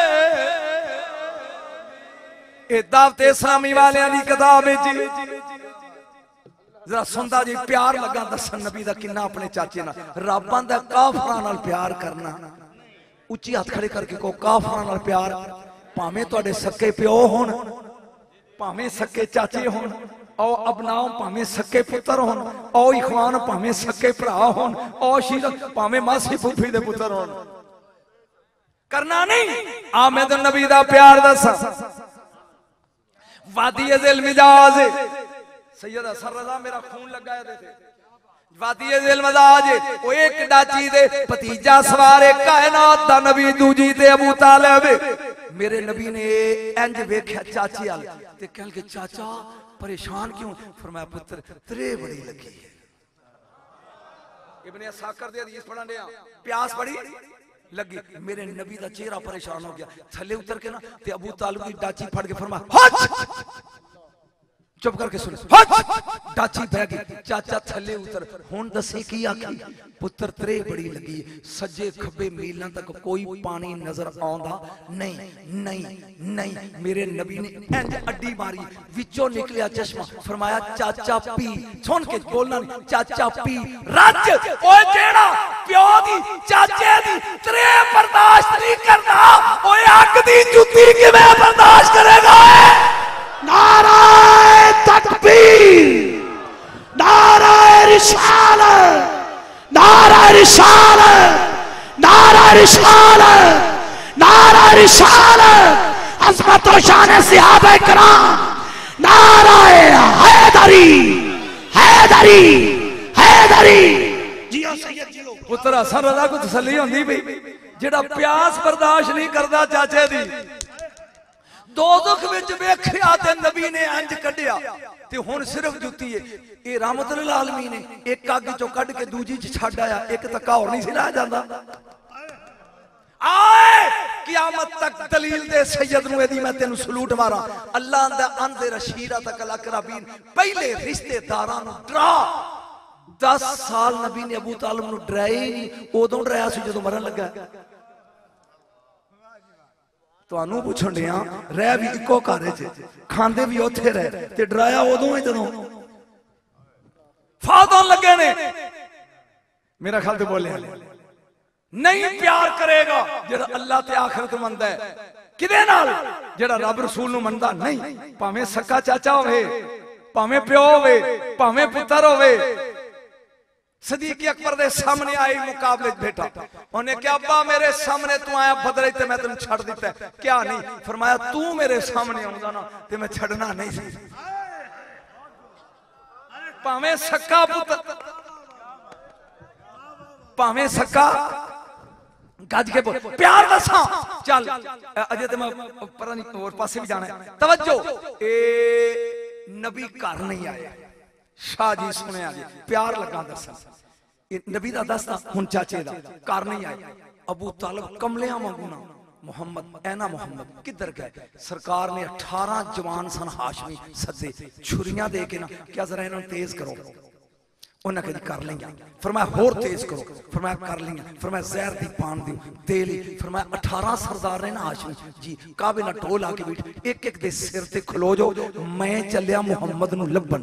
ए दावत इस्लामी वालियां दी किताब विच जरा सुनदा जी प्यार लगा दसन नबी दा किन्ना अपने चाचे नाल रब आंदा काफरां नाल प्यार करना उच्ची हाथ खड़े करके को काफरां नाल प्यार भावें तुहाडे सक्के प्यो होण भावें सक्के चाचे होण औ अबनाओ भावें सक्के पुत्र होण औ इखवान भावें सक्के भरा होण औ शीरत भावें मासी फूफी दे पुत्र होण करना नहीं आ मैं तो नबी दा प्यार दसा वादी ज़िल मिजाज सैयद असर रजा मेरा खून लगा है देते वादी ज़िल मिजाज वो एक डाची दे भतीजा सवारे कायनात दा नबी दूजी ते अबू तालिब मेरे नबी ने इंज वेख्या चाची वाल ते कहन के चाचा परेशान क्यों फरमाया पुत्र त्रे बड़ी लगी है इब्ने साकर दे हदीस पढ़न दिया प्यास बड़ी लगी मेरे नबी दा चेहरा परेशान हो गया थले उतर के ना ते अबू तालिब की डाची फड़ के फरमाया चुप करके सुन डाची बह गई चाचा थले उतर हुन दसी की आखी पुत्र त्रे बड़ी लगी सज्जे खब्बे मीलों तक कोई पानी नजर आंदा नहीं नहीं नहीं मेरे नबी ने इंज अड्डी मारी विचों निकलिया चश्मा फरमाया चाचा पी सुन के बोलना नहीं चाचा पी रज ओए जेड़ा प्यो दी चाचे दी त्रे बर्दाश्त नहीं करदा ओए अग दी जुत्ती किवें बर्दाश्त करेगा नाराए तकबीर नाराए रिसालत नाराए रिसालत नाराए रिसालत नाराए रिसालत अज़मत व शान सहाबा किराम नाराए हैदरी हैदरी हैदरी जियो सैयद जियो पुत्रा सरदा को तसल्ली होंदी भी जेड़ा प्यास बर्दाश्त नहीं करदा चाचे दी दोज़ख विच वेखिया ते नबी ने इंज कढिया ते हुण सिर्फ जुत्ती है ये रहमत लिल आलमीन ने एक अग चों कढ के दूजी च छड्ड आया एक धक्का होर नहीं सी रह जांदा आए क़यामत तक दलील दे सैयद नूं एदी मैं तेनू सलूट मारा अल्लाह दा अंदर अशीरा तक अकरबीन पहले रिश्तेदारां नूं डरा दस साल नबी ने अबू तालिब नूं डराया ही नहीं उदों डराया सी जदों मरन लगा तुहानू पुछण दिया रह भी इको घर च खांदे भी उत्थे रह ते डराया उदों है जदों फादों लगे ने मेरा ख्याल ते बोलिया नहीं प्यार करेगा जेड़ा अल्लाह ते आखिरत मनदा है किदे नाल जेड़ा रब रसूल नूं मनदा नहीं भावें सक्का चाचा होवे भावें प्यो होवे भावें पुत्र होवे सदीक अकबर दे सामने आई मुकाबले बैठा उन्हें क्या अब्बा मेरे सामने तू आया बदले ते मैं तेन छड़ दिता क्या नहीं फरमाया तू मेरे सामने आउंदा ना ते मैं छड़ना नहीं सी भावें सक्का पुत्र भावें सक्का गज के बोल प्यार दसा चल अजे ते मैं पता नहीं और पासे भी जाना है तवज्जो ए नबी घर नहीं आया शाह जी सुने आ प्यार लगा दस नबी दा दसदा हुण चाचे दा घर नहीं आया अबू तालिब कमलियां मंगूना मोहम्मद ऐना मोहम्मद किधर गए सरकार ने अठारह जवान सन हाशमी सदे छुरियां दे के ना क्या जरा इन्हां तेज करो उन्हें कभी कर लेंगे फरमाया होर तेज करो फरमाया कर लेंगे फरमाया जहर दी पान दी तेल फरमाया अठारह सरदार ने ना हाशमी जी काबे ना टोल आके बैठ एक एक दे सिर ते खलो जाओ मैं चलिया मुहम्मद नूं लभन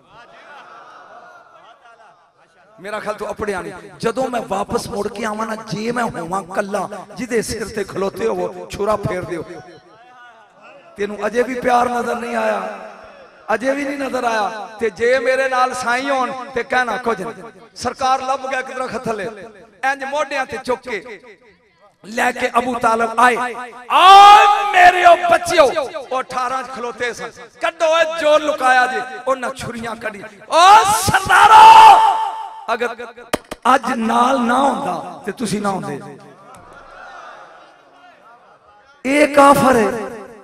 मेरा ख्याल तो अपने आने जदों मैं वापस मुड़ के आवा ना जे मैं होवां कल्ला जिदे सिर ते खलोते हो छुरा फेर दियो तेनू अजे भी प्यार नजर नहीं आया अजे भी नहीं नजर आया ते जे मेरे नाल साई होन ते कहना कुछ नहीं सरकार लब गया किधर खथले इंज मोढियां ते चुक के लेके अबू तालिब आए आ मेरे ओ बच्चियो ओ अठारह खलोते सन कड्डो जो लुकाया जे उन्हां छुरियां कढी ओ सरदारो अगर अज नाल ना होंदा ते तुसी ना होंदे ए काफर है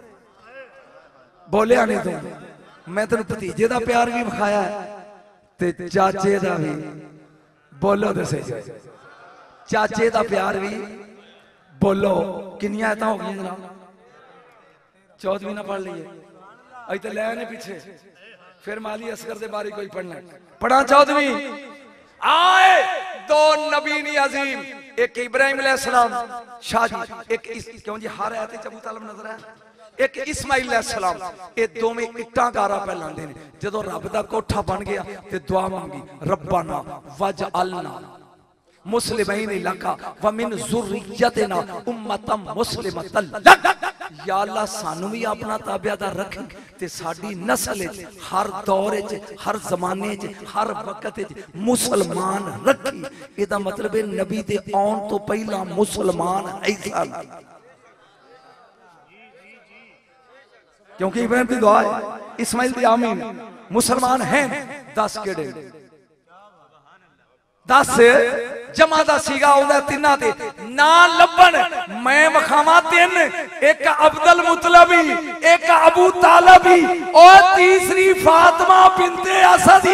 बोलिया नहीं तू मैं तेन भतीजे का प्यार भी विखाया ते चाचे का भी बोलो तो सही चाचे का प्यार भी बोलो किनिया आयतां हो गई जनाब चौदहवीं ना पढ़ लीए अज तो लैने पीछे फिर माली असगर के बारे कोई पढ़ना पढ़ा चौदहवीं आए दो नबी नी अजीम एक इब्राहिम अलैहिस्सलाम शाह जी एक क्यों जी हर आयत च अबू तालिब नजर आया एक इस्माइल अलैहिस्सलाम ये दोवें इट्टां गारा पे लांदे ने जदों रब दा कोठा बन गया ते दुआ मांगी रब्बाना वजअलना मुस्लिमीन लका व मिन ज़ुर्रियतिना उम्मतम मुस्लिमतन लक या अल्लाह सानू भी अपना ताबेदार रखें ते साडी नस्ल च हर दौर च हर जमाने च हर वक्त च मुसलमान रखी एदा मतलब है नबी दे आउण तो पहला मुसलमान है सन क्योंकि इब्राहिम की दुआ है इस्माइल दी आमीन मुसलमान हैं दस केड़े दस जमा दा सीगा आउंदा तिन्ना ते ना लभन मैं मखावा तीन एक अब्दुल मुतलबी एक अबू तालिबी और तीसरी फातिमा बिनते असद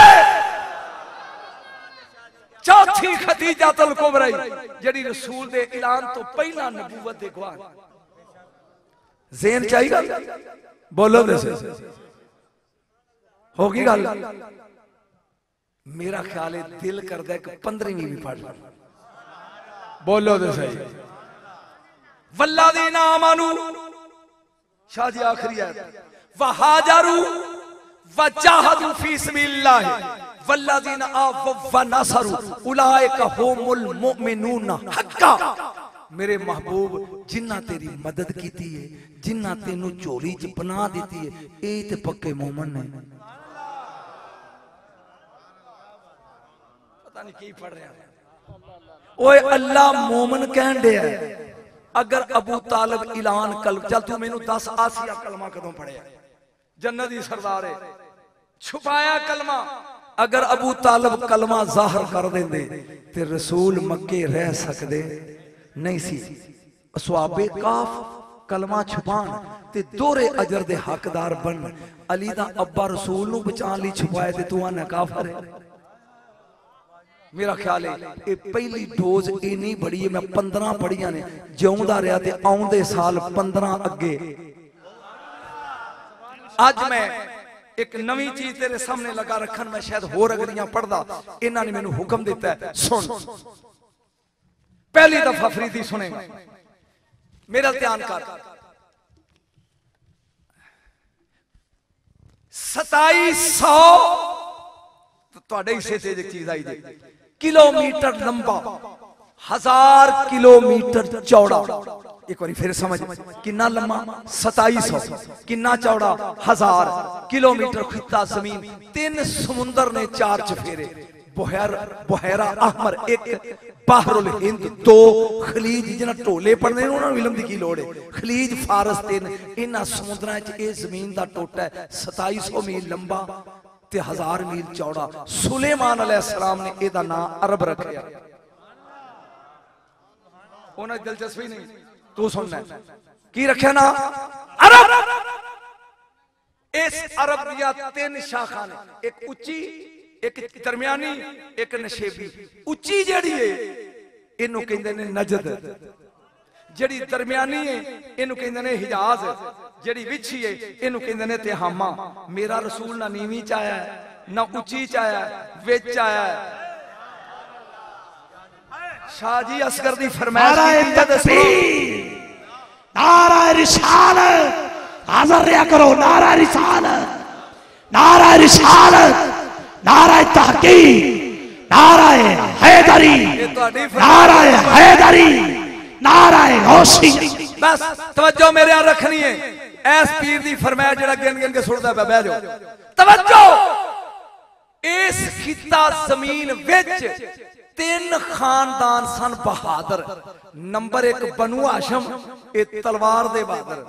चौथी खदीजातुल कुबरा जेडी रसूल दे ऐलान तो पहला नबूवत दे गवाह ज़हन चाहिए बोलो दे होगी गल मेरा ख्याल है दिल करदा है कि पंद्रहवीं भी पढ़ लो बोलो दे सही वल्लादीना आमनू शाह जी आखिरी है वहाजरू वजाहदू फी सबिलिल्लाह वल्लादीना आव व नसरू उलाइका हुमुल मुमिनून हक्का मेरे महबूब जिन्ना तेरी मदद की है जिन्ना तेनू झोली च बना दी है ये ते पक्के मोमन ने पता नहीं की पढ़ रहा ओए अल्लाह मोमन कहन दे अगर अबू तालिब ऐलान कल चल तू मैनू दस आसिया कलमा कदों पढ़िया जन्नत दी सरदार है छुपाया कलमा अगर अबू तालिब कलमा जाहिर कर देंदे ते रसूल मक्के रह सकदे नहीं सी असवाबे काफ कलमा छुपान ते दोहरे अजर दे हकदार बन। अली दा अब्बा रसूल नू बचाने लई छुपाए ते तू आना काफर है। मेरा ख्याल है ये पहली डोज इन्नी बड़ी है, मैं पंद्रह पढ़िया ने जिउंदा रहा ते आउंदे साल पंद्रह अगे। आज मैं एक नवी चीज तेरे सामने लगा रखन, मैं शायद होर अगलियां पढ़दा, इन्हां ने मैनू हुक्म दिता है सुन। पहली दफा फरीदी सुनेगा, मेरा ध्यान कर। सताईस सौ तो हिस्से से एक चीज आई जी, किलोमीटर लंबा, हजार किलोमीटर चौड़ा। एक बार फिर समझ, कितना लंबा सताईस सौ, कितना चौड़ा हजार किलोमीटर खिता जमीन, तीन समुंदर ने चार चफेरे, बुहर बुहरा अहमर एक, बहरुल हिंद दो, खलीज जिन्हें ढोले पढ़ने उन्होंने इलम की लोड़ है, खलीज फारस तीन। इन्होंने समुद्रों च ये जमीन का टोटा है सताई सौ मील लंबा ते हजार मील चौड़ा। सुलेमान अलैहिस्सलाम ने एदा नाम अरब रखा। उन्हें दिलचस्पी नहीं, तू सुनना की रखे ना अरब। इस अरब दिया तीन शाखा ने, एक उच्ची, एक दरमियानी, एक नशेबी। उच्ची जड़ी है इनू कहंदे ने नजद, जड़ी दरमियानी है इनू कहंदे ने हिजाज, जड़ी विछी है इनू कहंदे ने तिहामा। मेरा रसूल ना नीवी च आया ना उच्ची च आया, विच आया। शाह जी असगर दी फरमाइश की नारा रिसालत, हाजिर रहा करो। नारा रिसालत, नारा रिसालत, नारा तहकीक, नारा हैदरी, नारा हैदरी, नारा गौसी। बस तवज्जो मेरे यहाँ रखनी है। ऐस पीर दी फरमाइश जरा गिन गिन के सुनदा पे बह जाओ। तवज्जो, इस खिता जमीन विच तीन खानदान सन बहादुर। नंबर एक बनु हाशम, ए तलवार दे बहादुर।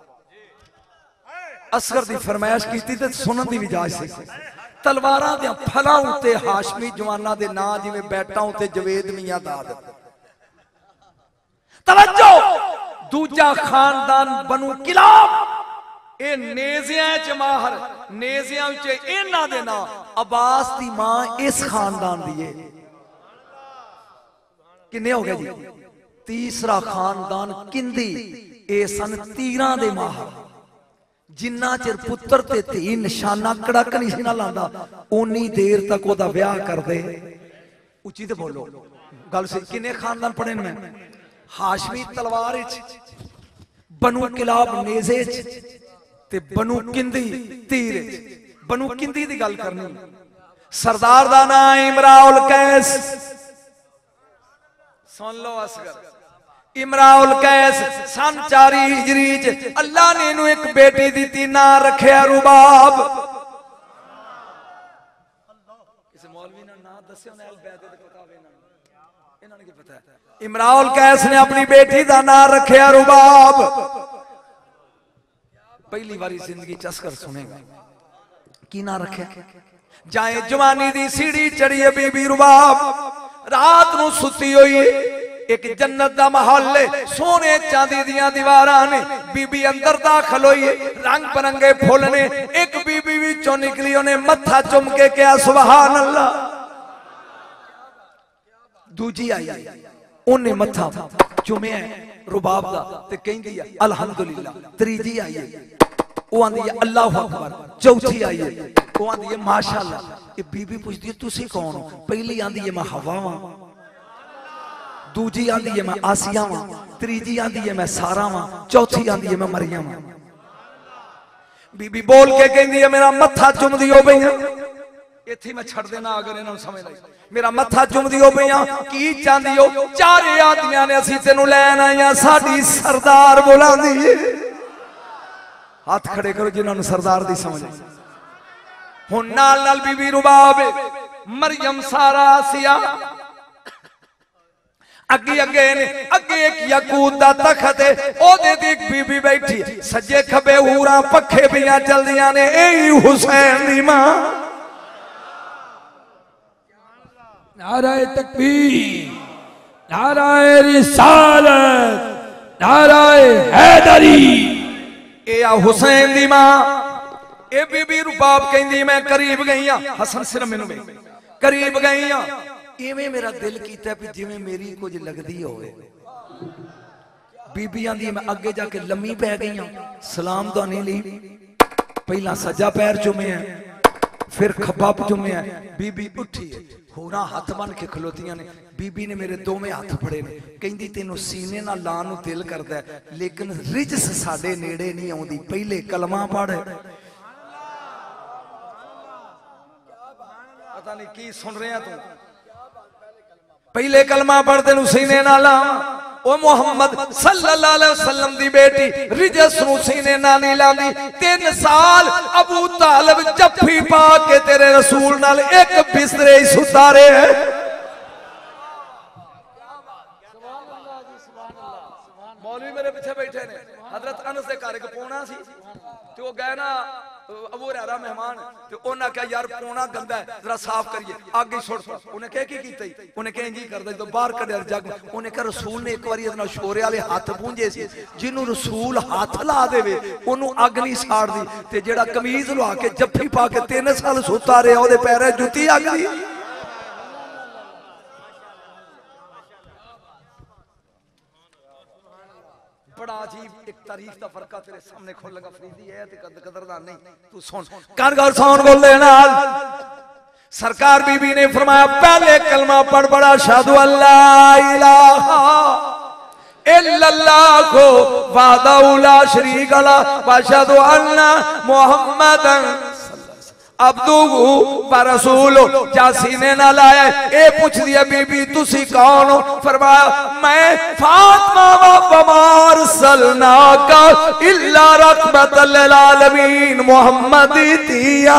असगर दी फरमाइश की ते सुनन दी इजाजत सी। तलवारां दे फलां उत्ते हाशमी जवानां दे नां, जिवें बैटां उत्ते जवेद मियां दाद। तवज्जो, दूजा खानदान बनु किलाब, ए नेज़ियां च माहर, नेज़ियां विच इन्हां दे नां। अब्बास दी मां इस खानदान दी है। किन्ने हो गए जी? तीसरा खानदान किंदी, ए सन तीरां दे माहर। जिन्ना चिर पुत्र ते धी निशाना कड़क नहीं सी ना लांदा, उन्नी देर तक ओदा ब्याह कर दे। उच्ची ते बोलो गल से। किन्ने खानदान पढ़े मैं? हाशमी तलवार च, बनु किलाब नेज़े च, ते बनु किंदी तीर च। बनु किंदी दी गल करनी। सरदार दा नाम इमराउल कैस, सुन लो असगर। इमराउल कैस सन चारी हिजरी च अल्लाह ने इनू एक बेटी दी ना रखिया रुबाब। किसी मौलवी ने ना दस्सिया ना बैदे दे किताबे ना, इन्हां ने की पता है। इमराउल कैस ने अपनी बेटी दा ना रखिया रुबाब। पहली बारी जिंदगी च असगर सुनेगा की ना रखिया। जाए जवानी दी सीढ़ी चढ़ी है बीबी रुबाब, रात नू सुती हुई है। एक जन्नत दा माहौल है, सोने चांदी दियां दीवारां ने। बीबी अंदर दाखिल हुई है, रंग बिरंगे फुल ने। एक बीबी विचों निकली, उन्हें मत्था चुम के कहा सुभान अल्लाह। दूजी आई, उन्हें मत्था चुमिया रुबाब दा ते कहंदी है अल्हम्दुलिल्लाह। तीजी आई है, वो आंदी है अल्लाहु अकबर। चौथी आई है, वो आंदी है माशाअल्लाह। ये बीबी पूछदी है तुसी कौन हो? पहली आंदी है मैं हवा वां, दूजी आंदी है मैं आसिया वां, तीजी आंदी है मैं सारा वां, चौथी आंदी है मैं मरियम वां। बीबी बोल के कहंदी है मेरा मत्था चुमदी हो पई। इत्थे मैं छड़ देना अगर इन्हां नूं समझ लई। मेरा मत्था चुमदी हो पई, की चाहंदी हो? चारे आंदियां ने असीं तैनूं लैण आईयां, साडी सरदार बुलांदी है। हाथ खड़े करो जिन्हां नूं सरदार दी समझ। हुण नाल नाल बीबी रुबाब, मरियम, सारा, आसिया अगे अगे ने। अगे एक याकूत दा तखत है, ओदे ते एक बीबी बैठी। सज्जे खबे हूरां पखे पियां चलदियां ने। एही हुसैन दी मां। नाराए तकबीर, नाराए रिसालत, नाराए हैदरी। ए आ हुसैन दी मां ए बीबी रुबाब कहंदी मैं करीब गई हां हसन सिर मैनू में करीब गई हां इवें मेरा दिल कीता भी जिवें मेरी कुछ लगदी होवे। बीबी आंदी मैं अगे जाके लम्मी पै गई हां सलाम दानी ली पहला सज्जा पैर चुमिया फिर खब्बा चुमिया। बीबी उठी है होरा हाथ बन के खलोतियां ने। बीबी ने मेरे दोवें हाथ फड़े ने कहंदी तेनू सीने नाल लाण नू दिल करदा है लेकिन रिजस साडे नेड़े नहीं आउंदी पहले कलमा पढ़। पता नहीं की सुन रहे तू पहले कलमा पढ़ तेनू सीने नाल लावां। ओ मोहम्मद सल्लल्लाहु अलैहि वसल्लम दी बेटी रिजस नू सीने नाल नहीं लांदी। तीन साल अबू तालिब जफ्फी पा के तेरे रसूल नाल एक बिस्तरे ही सुता रहे। मौलवी मेरे पीछे बैठे ने हजरत अनस दे घर एक पौना सी ते ओ गए ना अबू हुरैरा मेहमान ते उन्हां कहा यार पौना गंदा है जरा साफ करिए आगे सुट। उन्हें कह की कीता उन्हें कह इंजी करदा तो बाहर कढिया जग। उन्हें कहा रसूल ने एक बारी इतना शोरे वाले हाथ पूंजे सी जिन्हों रसूल हाथ ला देवे ओनू अग नहीं साड़दी ते जेड़ा कमीज लवा के जफ्फी पा के तीन साल सुता रहा ओदे पैरे जुत्ती अग दी। बड़ा अजीब एक तारीफ का फर्क तेरे सामने खोल लगा फरीदी है ते कद कदरदान नहीं तू सुन कर गल सुन बोल दे नाल। सरकार बीबी ने फरमाया पहले कलमा पढ़ बड़ा शादु अल्लाह इलाहा इल्लल्लाह को वादा उला शरीक ला व शादु अन्ना मुहम्मदन अब्दुहु व रसूलु। जा सीने ना लाया ए पूछ दिया बीबी तुसी कौन हो? फरमाया मैं फातिमा व मार सलना का इल्ला रहमतल लिल आलमीन मोहम्मद दिया।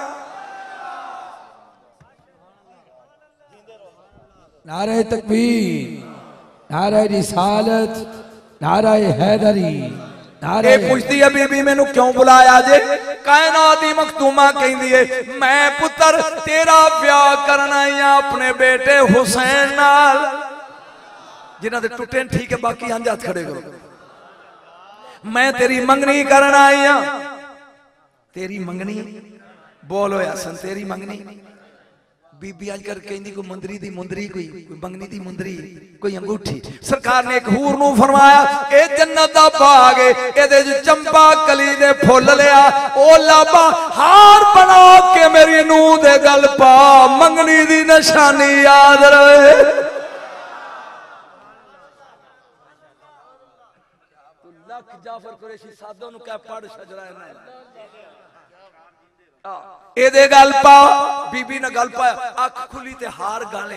नारे तकबीर नारे रिसालत नारे हैदरी। ए पूछती है बीबी मैनू क्यों बुलाया जे? कायनाती मखतूमा कहंदी है मैं पुत्र तेरा ब्याह करना आई अपने बेटे हुसैन नाल जिन्हां दे टुटे ठीक है बाकी हंज हाथ खड़े करो। मैं तेरी मंगनी करना आई हां। तेरी मंगनी बोलो हसन तेरी मंगनी। बीबी अजकल कहंदी कोई मुंदरी दी मुंदरी कोई कोई मंगनी दी मुंदरी कोई अंगूठी। सरकार ने एक हूर नू फरमाया ए जन्नत दा बाग है एदे च चंपा कली दे फुल लिया ओ लाबा हार बना के मेरी नूह दे गल पा मंगनी दी निशानी याद रहे। तू लख जाफर कुरैशी सादों नू कह पढ़ शजरा है एदे गल पा। बीबी ने गल पाया अख खुली ते हार गाले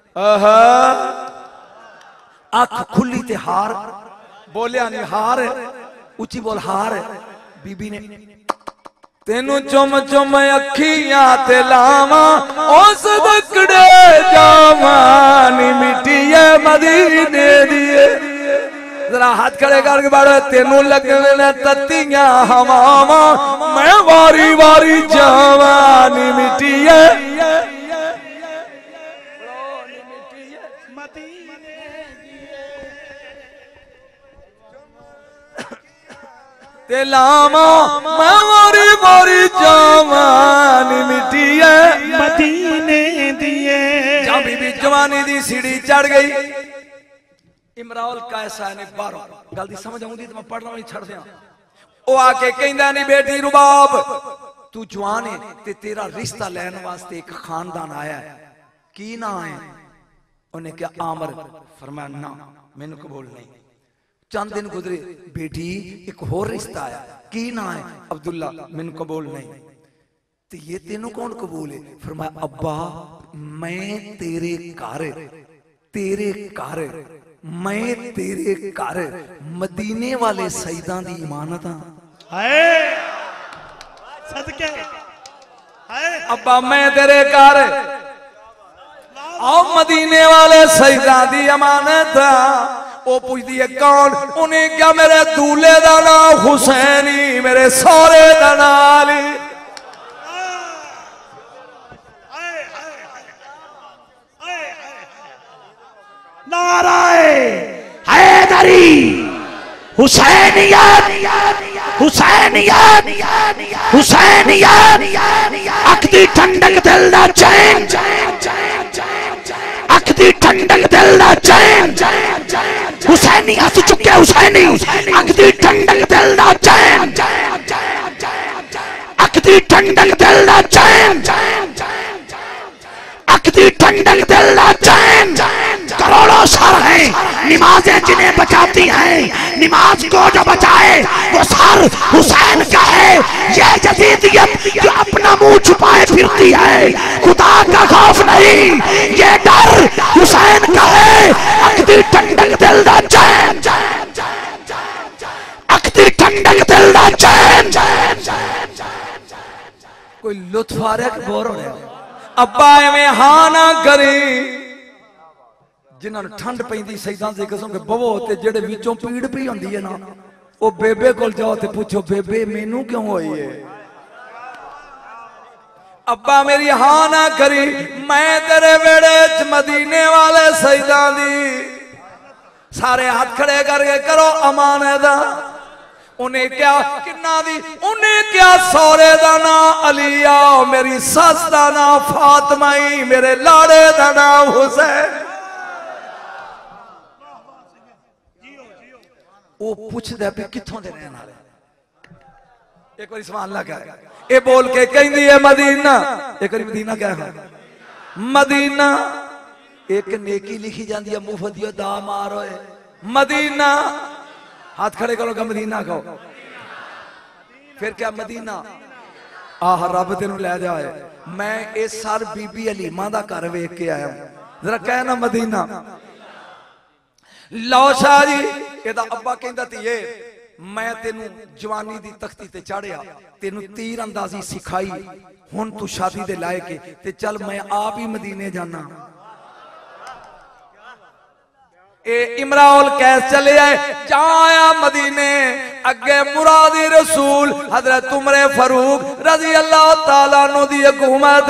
अख खुली ते हार बोलिया नहीं हार उची बोल हार। बीबी ने तेनू चुम चुम अखियां ते लावा उस दकड़े जावा नी मिट्टिए मदीने दिए। जरा हाथ खड़े करके बाड़ो तेनू लगने ने तत्तियां हवावा मैं वारी वारी जावा नी मिट्टिए ते लावा मैं वारी वारी जावा नी मिट्टिए मदीने दिए। जा बीबी जवानी दी सीढ़ी चढ़ गई। इमराउल कैसा ने बारो गल दी समझ आउंदी ते मैं पढ़ना नहीं छड़ दियां। ओ आके कहंदा नहीं बेटी रुबाब तू जवान है ते तेरा रिश्ता लेने वास्ते एक खानदान आया है की ना है? उन्हें क्या आमर? फरमाया ना मैनू कबूल नहीं। चंद दिन गुजरे बेटी एक होर रिश्ता आया की ना है? अब्दुल्ला मैनू कबूल नहीं। ते ये तेनू कौन कबूल है? फरमाया अब्बा मैं तेरे घर तेरे घर मैं तेरे घर मदीने वाले सईदा दी इमानत हां। सदके अब्बा मैं तेरे घर आओ मदीने वाले सईदा दी अमानत हां। ओ पूछदी है कौन? उन्हें क्या मेरे दूल्हे दा नाम हुसैनी मेरे सौरे दा नाम नाराए हैदरी हुसैनियत हुसैनियत हुसैनियत अख दी ठंडक दिल दा चैन अख दी ठंडक दिल दा चैन हुसैनी हस चुके हुसैनी अख दी ठंडक दिल दा चैन अख दी ठंडक दिल दा चैन अख दी ठंडक दिल दा चैन करोड़ों सर हैं नमाजें जिन्हें बचाती हैं नमाज को जो बचाए वो सर हुसैन का है। ये यजीदियत जो अपना मुंह छुपाए फिरती है खुदा का खौफ नहीं ये डर हुसैन का है। अख दी ठंडक दिल दा चैन अख दी ठंडक दिल दा चैन। कोई लुत्फ आ रहा है बोर हो रहा है। अब्बा एवें हाँ ना करी जिन्होंने ठंड पैंदी सईदां दी कसम के बवो ते जेड़े विचों पीड़ पई हुंदी है ना वो बेबे कोल जाओ ते पूछो बेबे मैनू क्यों होई है। अब्बा मेरी हाँ ना करी मैं तेरे वेड़े च मदीने वाले सईदां दी सारे हाथ खड़े करके करो अमान दा। उन्हें क्या किन्ना दी उन्हें क्या सौरे दा ना अलिया मेरी सस दा ना फातिमा मेरे लाड़े दा ना हुसैन। वो पूछदा पे कित्थों दे रहने वाले एक बार सवाल लगा ये बोल के कहंदी है मदीना एक बार मदीना क्या है मदीना एक नेकी लिखी जाती है मुफ्त दी दा मार होए मदीना हाथ खड़े करो मदीना कहो फिर क्या मदीना आह रब तेनू लै जाए। मैं इस साल बीबी हलीमा दा घर वेख के आया जरा कहना मदीना। लो शाह जी एदा अब्बा कहंदा धीए मैं तेनू जवानी दी तख्ती ते चाढ़िया तेनू तीर अंदाजी सिखाई हुण तू शादी दे लायक है ते चल मैं आप ही मदीने जाना। ए इमराउल कैस चले आए जा आया मदीने अगे मुरादी रसूल हजरत उमर फारूक रजी अल्लाह तआला अन्हु दी हुकूमत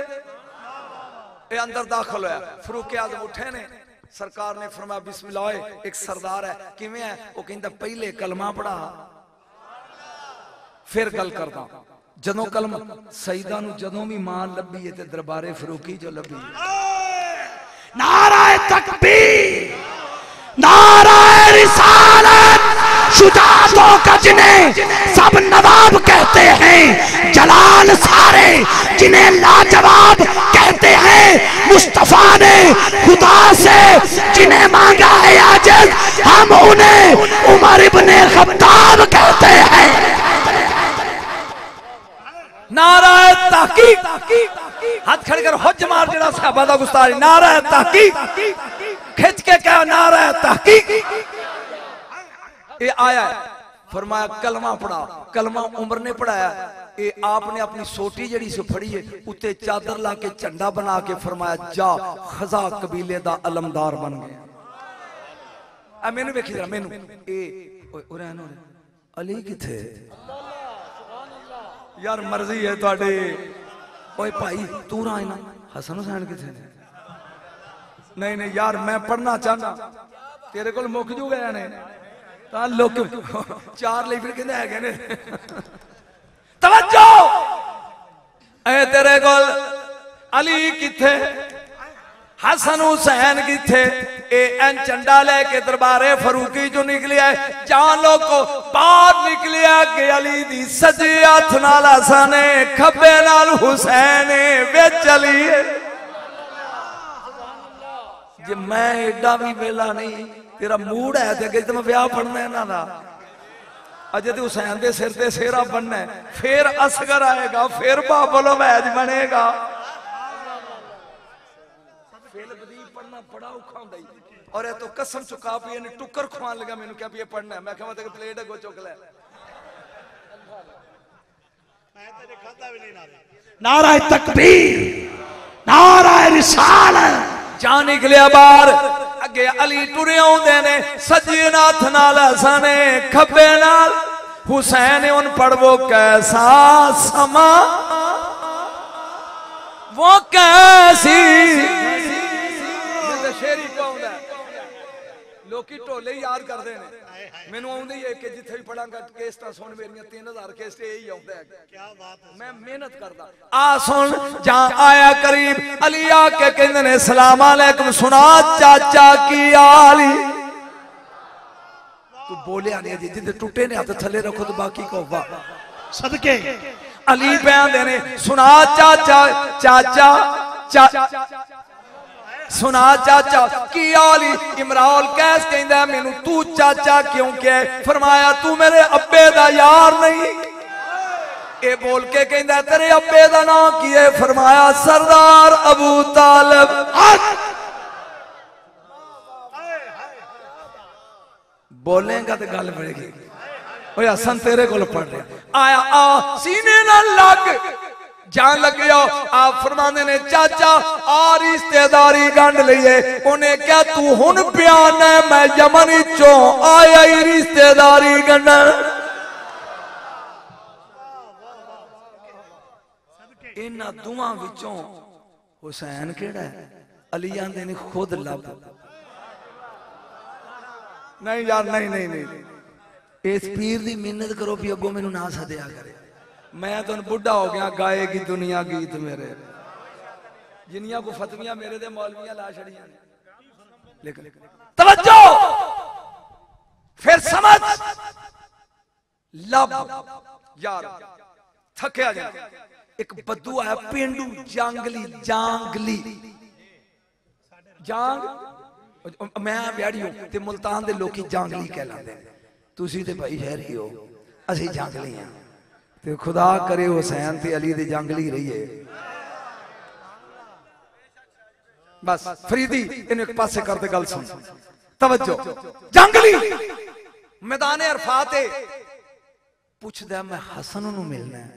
ए अंदर दाखिल होया। फारूक आजम उठे ने सरकार ने फरमाया बिस्मिल्लाह एक सरदार है किवें है वो कहंदा पहले कलमा पढ़ा फिर गल करदा। जदों कलमा सईदा नु जदों भी मां लभी है ते दरबारे फारूकी जो लभी नाराए तकबीर नाराए रिसालत शुजाअतों का जिन्हें सब नवाब कहते हैं जलाल सारे जिन्हें लाजवाब कहते हैं मुस्तफा ने खुदा से जिन्हें मांगा है आजिज़ हम उन्हें उमर इब्ने खत्ताब कहते हैं। नाराए तहकीक हाथ खड़े कर हुज मार जेड़ा सहाबा दा गुस्तारी नाराए तहकीक खिंच के क्या नाराए तहकीक। ये आया फरमाया कलमा पढ़ा कलमा उमर ने पढ़ाया ये आपने अपनी सोटी जड़ी से फड़ी है उत्ते चादर ला के झंडा बना के फरमाया जा खजा कबीले दा अलमदार बन गया। आ मैनू वेखी जरा मैनू ए ओरे अली किथे यार मर्जी है तुहाडे ओए भाई तू रहा ना हसन हुसैन किथे नहीं नहीं यार मैं पढ़ना चाहना तेरे कोल मुक जू गया ने तां लोक चार ले फिर कहंदे हैगे ने तवज्जो ए तेरे कोल अली किथे हसन हुसैन किथे ए एन झंडा लेके दरबारे फरूकी जो निकलिया जान लोगो बाहर निकलिया कि अली दी सजे हाथ नाल हसन खब्बे नाल हुसैन विच अली जे मैं एडा भी वेला नहीं तेरा मूड है ते अगे ते मैं ब्याह पढ़ना इन्हां दा अजे ते हुसैन दे सिर ते सेहरा बनना है फिर असगर आएगा फिर बाबुल वैज बनेगा बड़ा औखा हुंदा है और ये तो कसम चुका भी इन्हें टुकर खुआन लगा मैनू क्या भी ये पढ़ना है मैं कहा तेरे प्लेट है गो चुक ले मैं तेरे खाता भी नहीं नारे नाराए तकबीर नाराए रिसालत जा निकलिया बाहर अगे अली टुरे आउंदे ने सज्जे नाथ नाल हसन खब्बे नाल हुसैन उन पढ़वो कैसा समा वो कैसी शेरी लोकी ढोले याद करते हैं मैनू आउंदे ही है कि जिथे भी पढ़ांगा केसटा सुन मेरियां तीन हजार केस्ट यही आउंदा है क्या बात है मैं मेहनत करदा आ सुन जा आया करीब अली आके कहंदे ने सलाम अलैकुम सुना चाचा की आली तू बोलिया नहीं जी जिंदे टूटे ने हाथ थले रखो तो बाकी को वाह सदके अली बयान देने सुना चाचा चाचा चा सुना चाचा की आली इमरान कैस कहंदा मैनू तू चाचा क्यों कहे फरमाया तू मेरे अब्बे दा यार नहीं ए बोल के कहंदा तेरे अब्बे दा नाम की है फरमाया सरदार अबू तालिब बोलेगा तो गल बढ़ेगी ओए हसन तेरे को पढ़ रहे आया आ सीने ना लग जान लग गया आप फरमाने ने चाचा आ रिश्तेदारी गंढ लिए उन्हें क्या तू हुन बयान है मैं यमन चो आया ही रिश्तेदारी गंढ इन्हां दुआं विचों हुसैन केड़ा है अली आंदे ने खुद लब नहीं यार नहीं नहीं नहीं इस पीर दी मिन्नत करो भी अगो मैनू ना सदया करे मैं तो बुढ़ा हो गया गाएगी दुनिया गीत मेरे जिनिया को फतवियां मेरे दे मौलवियां ला छड़ियां लेकिन तवज्जो फिर समझ लब यार थकया जा एक बद्दू आया पेंडू जांगली जांगली जांग मैं ब्याड़ी हूं ते मुल्तान दे लोकी जांगली कहलांदे तुसी ते भाई शहरी हो असी जांगली हां ते खुदा करे हुसैन ते अली दी जांगली रहिए बस फरीदी इन एक पासे कर दे गल सुन तवज्जो जांगली मैदान अरफात ते पूछदा मैं हसन नु मिलना है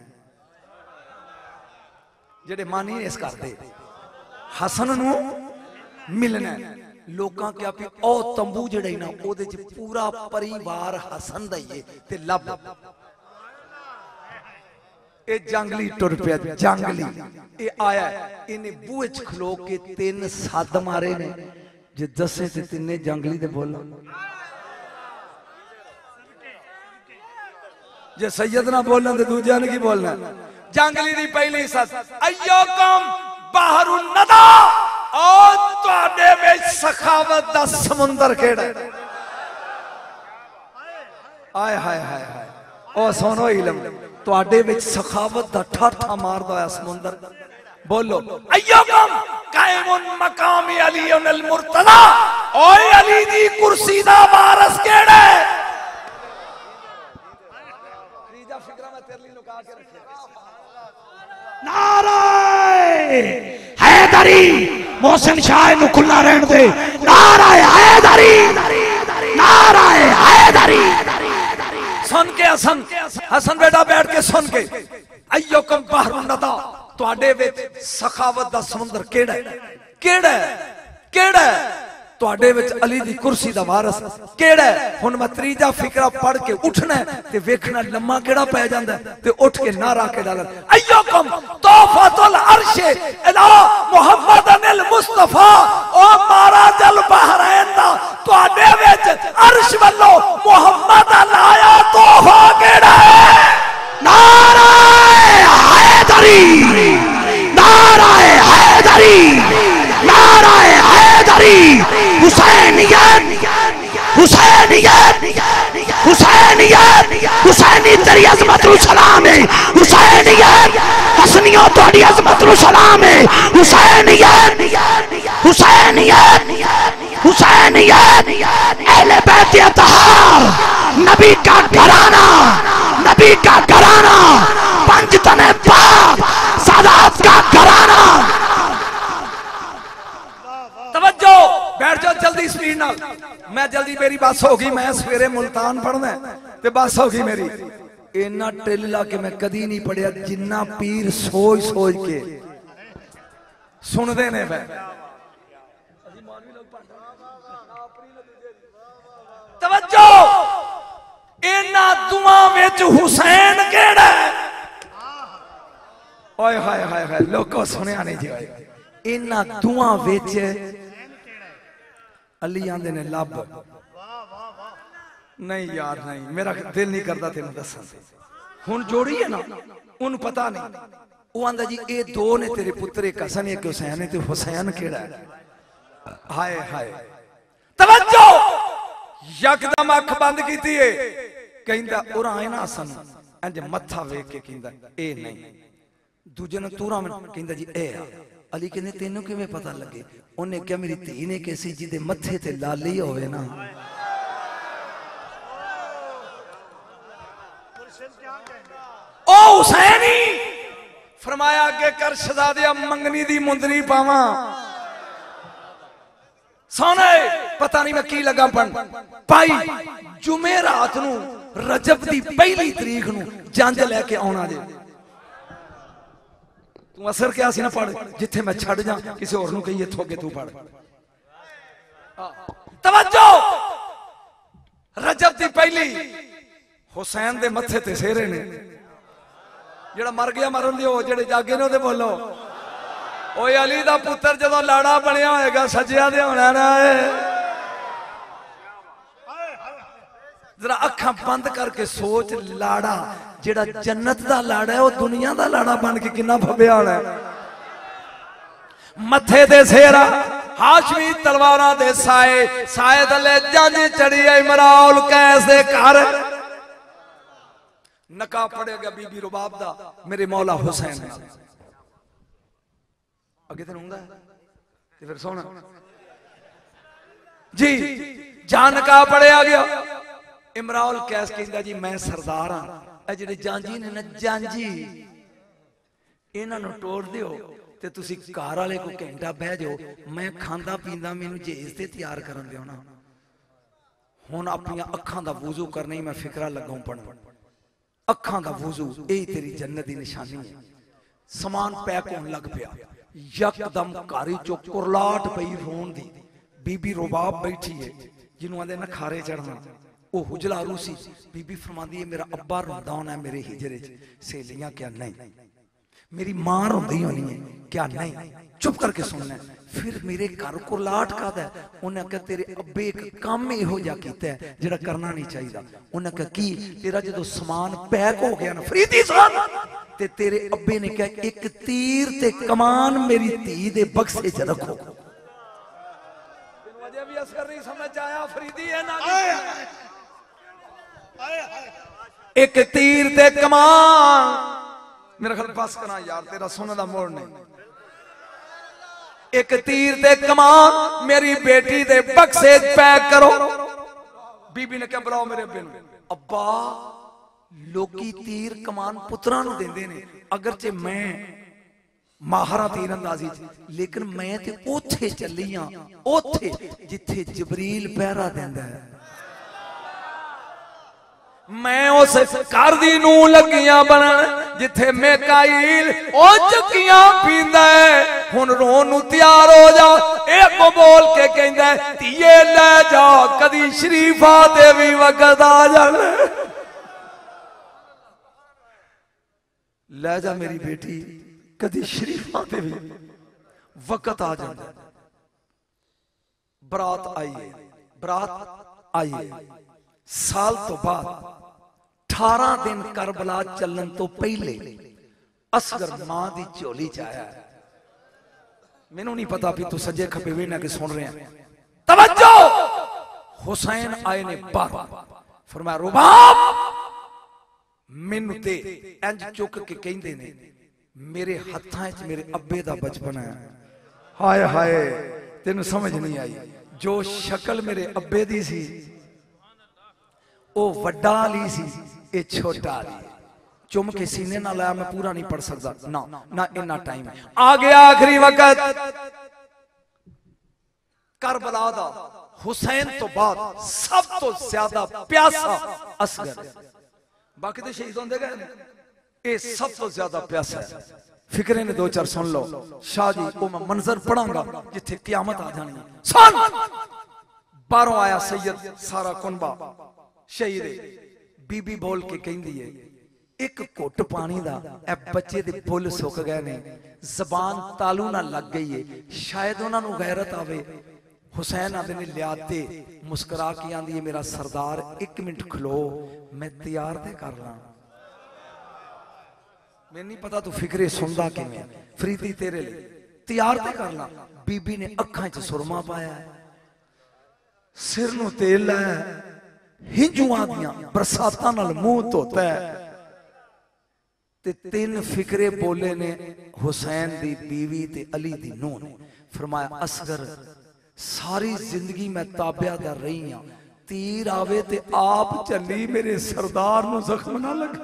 जेडे मानी इस करदे हसन नु मिलना है लोकां क्या भी ओ तंबू जड़े ना ओदे च पूरा परिवार हसन दा ही ते लब ए जंगली टुर पिया जंगली ए आया इने बूहे च खलो के तीन सद मारे ने जे दसे ते तिन्ने जंगली दे बोलो जे सैयद ना बोलना ते दूजा ने की बोलना जंगली दी पहली सद अय्युकुम बाहरुन नदा ओ तुहाडे विच सखावत दा समुंदर केड़ा आय हाय हाय हाय ओ सुनो इलम तुहाडे विच सखावत दा ठाठा मारदा है समुंदर बोलो अय्युकुम कायमुन मकाम अली अल मुर्तजा ओए अली दी कुर्सी दा वारिस केड़ा है त्रीजा फिक्रा मैं तेरे लिए लुका के रखिया नारे हैदरी मोहसिन शाह नु खुला रहन दे नारे हैदरी नारे हैदरी सुन के हसन हसन बेटा बैठ के सुन के अय्युकुम बहरुन नदा तुहाडे विच सखावत दा समुंदर केड़ा है केड़ा है केड़ा है तुहाडे विच अली दी कुर्सी दा वारिस केड़ा है हुन मैं त्रीजा फिकरा पढ़ के उठना है ते वेखना लम्मा केड़ा पै जांदा है ते उठ के नारा के डाल अय्युकुम तोहफतुल अर्श इला मुहम्मदनिल मुस्तफा ओ महाराजल बहरैन दा तुहाडे विच अर्श वल्लो मुहम्मद लाया तोहफा केड़ा है नारे हैदरी नारे हैदरी नारे हैदरी हुसैनियत हुसैनियत हुसैनियत हुसैनी तेरी अजमत नु सलाम है हुसैनियत हसनियों तोड़ी अजमत नु सलाम है हुसैनियत हुसैनियत हुसैनियत अहले बैत अतहार नबी का घराना नबी का घराना पंज तने पाक सादात का घराना तवज्जो बैठ जाओ जल्दी स्पीड नाल मैं जल्दी मेरी बस होगी मैं सवेरे मुल्तान पढ़ना है ते बस होगी मेरी इन्ना टिल्ला के मैं कदी नहीं पढ़िया जिन्ना पीर सोच सोच के सुनदे ने मैं तवज्जो इन्ना दुआ विच हुसैन केड़ा है ओए हाय हाय हाय लोगों सुनिया नहीं जी इन्ना दुआ विच अली आंदे ने लब नहीं यार नहीं, मेरा दिल नहीं करता तेन दसन। हुन जोड़ी है ना, उन पता नहीं, वो आंदा जी ये दो ने तेरे पुत्र, एक हसन एक हुसैन है, ते हुसैन केड़ा है? हाय हाय तवज्जो, यकदम अख बंद कीती है, कहंदा उरा है ना हसन, इंज मत्था वेख के कहंदा ए नहीं, दूजे ने तूरा में कहंदा जी ए आ। अली कहंदे तेनू किवें पता लगे? उन्हें क्या मेरी धी ने कैसी जिदे मत्थे ते लाली होवे ना। ओ हुसैनी फरमाया अगे कर शहजादिया मंगनी दी मुंदरी पावा। सोने पता नहीं मैं की लगा पन पाई जुमे रात नू रजब दी पहली तरीक नू जंज लेके आना जे। तू असर क्या सी ना पढ़, जिथे मैं छड़ जा किसी होर नू कही इथों अगे तू पढ़। तवज्जो, रजब दी पहली हुसैन दे मत्थे ते सेहरे ने, जेड़ा मर गया मरन दियो, जेड़े जागे ने ओदे बोलो। ओए अली दा पुत्र जदों लाड़ा बनया होएगा सजिया दे होना ना है। जरा अखां बंद करके सोच, लाड़ा जेड़ा जन्नत दा लाड़ा है वो दुनिया दा लाड़ा बन के कितना फब्या होना है। मथे ते सेहरा, हाशमी तलवारां दे साए, साए थले जंज चढ़ी है इमराउल कैस दे घर। नका पड़ेगा बीबी रुबाब दा मेरे मौला हुसैन। अगे तेन होंगे ते फिर सोना जी जान नका पड़िया गया। इमराउल कैस कहंदा जी मैं सरदार हां, ए जेडे जांजी ने ना जांजी इन्हां नूं तोड़ दिओ ते तुसी घर वाले को घंटा बह जाओ, मैं खांदा पींदा मैनूं जेज ते तैयार करन दिओ ना। हुण अपनी अखां दा वुजू करने मैं फिकरा लगाऊं पढ़, अखां दा वुजू यही तेरी जन्नत दी निशानी है। समान पैक होने लग पिया, यकदम कारी चो कुरलाट पई रोन दी। बीबी रुबाब बैठी है जिन्हों आंदे ना खारे चढ़ना, वो हुजला रूसी। बीबी फरमांदी है मेरा अब्बा रोंदा होना है मेरे हिजरे च। सहेलियां क्या नहीं, मेरी मां रोंदी होनी है क्या नहीं, चुप करके सुनना है। फिर मेरे घर कुरलाट कादा है? उन्हें आख्या तेरे अब्बे एक काम इहो जिहा कीता है जिहड़ा करना नहीं चाहिए। उन्हें आख्या की? तेरा जो समान पैक हो गया ना फरीदी साहब, ते तेरे अब्बे ने कहा एक तीर ते कमान मेरी धी दे बक्से च रखो। अजे भी असर नहीं समझ आया, फरीदी है ना एक तीर ते कमान। मेरा ख्याल बस करा यार, तेरा सुनने दा मोड़ नहीं। एक तीर ते कमान मेरी बेटी दे बक्से पैक करो। बीबी ने क्या बुलाओ मेरे अब्बे नूं। अब्बा लोकी तीर कमान पुत्रां नूं देंदे ने, अगरचे मैं माहरा तीरंदाजी, लेकिन मैं ते ओथे चली हां, ओथे जिथे जबरील पहरा देंदा है। मैं उस घर दी नूं लगियां बनन जिथे मेकाईल ओ चुकियां पींदा है। हुन रोन नूं तैयार हो जा, एक बोल के कहंदा है धीए ले जा, कदी शरीफा दे भी वक्त आ जाना। ले जा मेरी बेटी, कदी शरीफा दे भी वक्त आ जाना। बरात आई है, बरात आई है। साल तो बाद अठारह दिन करबला चलन तो पहले असगर मां दी झोली च आया। मैनू नहीं पता भी तू सजे खपे वेना के सुन रहे हैं। तवज्जो, हुसैन आए ने बाहर, फरमाया रुबाब मैनू ते इंज चुक के कहंदे ने मेरे हत्थां च मेरे अब्बे दा बचपन है। हाय हाय तेनू समझ नहीं आई, जो शक्ल मेरे अब्बे दी सी ओ वड्डा अली सी, ए छोटा अली। चुम के सीने ना लाया, मैं पूरा नहीं पढ़ सकता ना, ना इतना टाइम है। आ गया आखिरी वक्त करबला दा। हुसैन तो बाद सब तो ज्यादा प्यासा असगर, बाकी तो शहीद होंदे गए, ए सब तो ज्यादा प्यासा है। फिक्रे ने दो चार सुन लो शाह जी, वो मैं मंजर पढ़ांगा जिथे क्यामत आ जानी। सुन, बारों आया सैयद सारा कुनबा शहीद। बीबी बोल के कहंदी है एक घुट पानी दा ए बच्चे दे फुल सुक गए ने, जबान तालू ना लग गई है, शायद उन्हां नूं गैरत आवे। हुसैन आदि ने लियाते मुस्कुरा के आंदी है मेरा सरदार एक मिनट खलो मैं तैयार ते कर ला। मैं नहीं पता तू फिक्रे सुनदा किवें फरीदी तेरे लिए तैयार ते कर ला। बीबी ने अखां च सुरमा पाया सिर नूं तेल लाया हिंजुआं दियां बरसातां नाल मुंह धोता है ते तीन फिक्रे बोले ने हुसैन दी बीवी ते अली दी नूह ने। फरमाया असगर सारी जिंदगी मैं ताबेदार रही हां तीर आवे ते आप चली मेरे सरदार नूं जख्म ना लगे।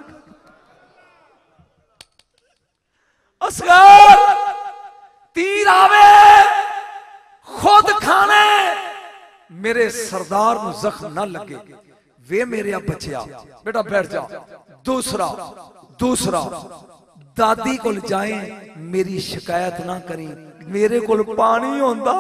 असगर तीर आवे खुद खाने मेरे सरदार नूं जख्म ना लगे। वे मेरे बच्चिया बेटा बैठ जा। दूसरा दूसरा दादी कोल जाए मेरी शिकायत ना करी मेरे कोल पानी होंदा।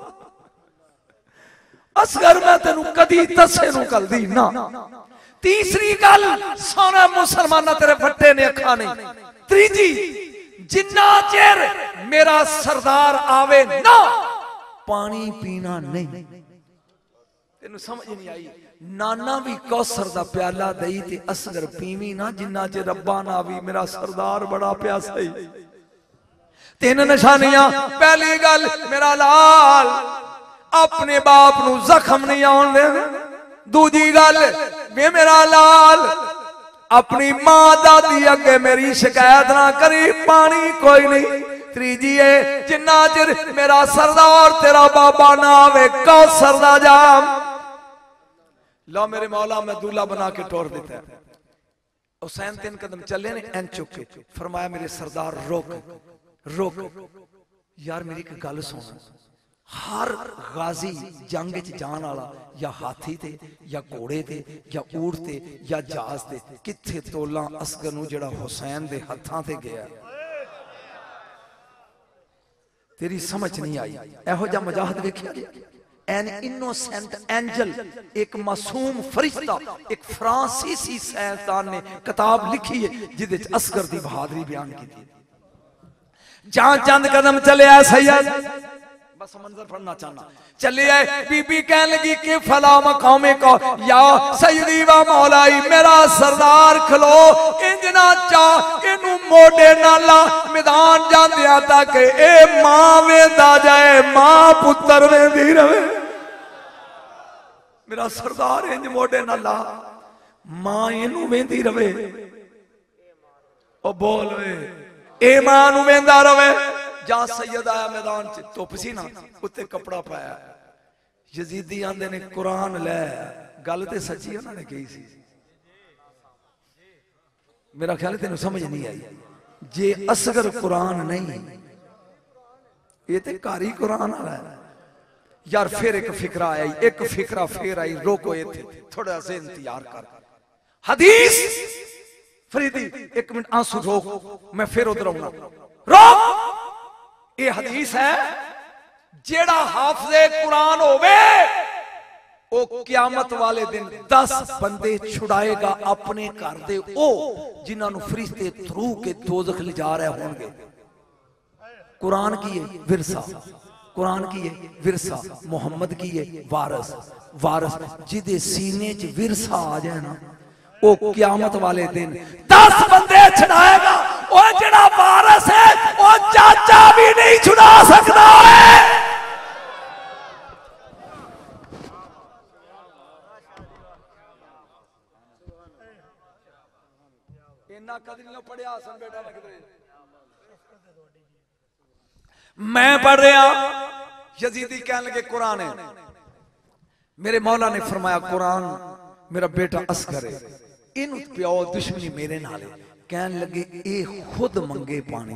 असगर मैं तेनू कदी दसे नू कल दी ना। तीसरी गल सोना मुसलमाना तेरे फट्टे ने अखा नहीं। तीजी जिन्ना चेर मेरा सरदार आवे ना पानी पीना नहीं। तेनू समझ नहीं आई। नाना भी कौसर दा प्याला दई ते असगर पीवी ना जिन्ना चे रब्बा ना भी मेरा सरदार बड़ा प्यासा ही। तीन निशानियां पहली गल मेरा लाल अपने बाप नू जख्म नहीं आउण दे। दूजी गल वे मेरा लाल अपनी मां दादी अगे मेरी शिकायत ना करी पानी कोई नहीं। तीजी है जिन्ना चिर मेरा सरदार तेरा बाबा ना आवे कौसर दा जाम लो मेरे मौला मैं दूल्हा बना के टोर देता है। हुसैन तीन कदम चले ने एन चुके फरमाया मेरे सरदार रोक रोक यार मेरी एक गल सुन। हर गाजी जंग च जान वाला या हाथी ते या घोड़े ते या ऊंट ते या जहाज ते किथे तोला असगर नूं जेड़ा हुसैन दे हत्थां ते गया। तेरी समझ नहीं आई। एहो जा मुजाहिद वेखिया एन इनोसेंट एंजल एक मासूम फरिश्ता एक फ्रांसीसी साइंसदान ने किताब लिखी है जिदे च असगर दी बहादुरी बयान की थी। जहां चंद कदम चले आए सैयद बस मंजर पढ़ना चाहना चले आए। बीबी कहने लगी कि फला मकामे को या सैयदी व मौलाई मेरा सरदार खलो इंजना चा इनू मोडे नाला मैदान जांदिया तक ए मां वेंदा जाए मां पुत्र वेंदी रवे। मेरा सरदार इंज मोडे नाला मां इनू वेंदी रवे। ओ बोल वे ए मां नू वेंदा रवे। जहां सैयद आया मैदान च धुप सी ना उत्ते कपड़ा पाया यजीदी आंदे ने कुरान लै गल ते सच्ची उन्होंने कही सी। मेरा ख्याल तेन समझ नहीं आई। जे असगर कुरान नहीं ये ते कारी कुरान वाला है यार। फिर एक फिक्रा आई एक फिक्रा फिर आई रोको इत्थे थोड़ा सा इंतजार कर। हदीस फरीदी एक मिनट आंसू रोक मैं फिर उधर आऊंगा रोक। ये हदीस है जेड़ा हाफिज़े कुरान होवे ओ क़यामत वाले दिन दस बंदे छुड़ाएगा अपने घर दे ओ जिन्हां नूं फरिश्ते थरू के दोज़ख ले जा रहे होंगे। कुरान की है विरसा कुरान की है विरसा मोहम्मद की है वारस वारस जिदे सीने च विरसा आ जाए ना ओ क़यामत वाले दिन दस बंदे छुड़ाएगा। ओ जेड़ा वारस है ओ चाचा भी नहीं छुड़ा सकता है। इन्ना कदी नहीं पढ़िया सन बेटा लगदे मैं पढ़ रहा। यजीदी कहने लगे कुरान है। मेरे मौला ने फरमाया कुरान मेरा बेटा असगर है इन प्यो दुश्मनी मेरे नाल है। कहने लगे ए खुद मंगे पानी।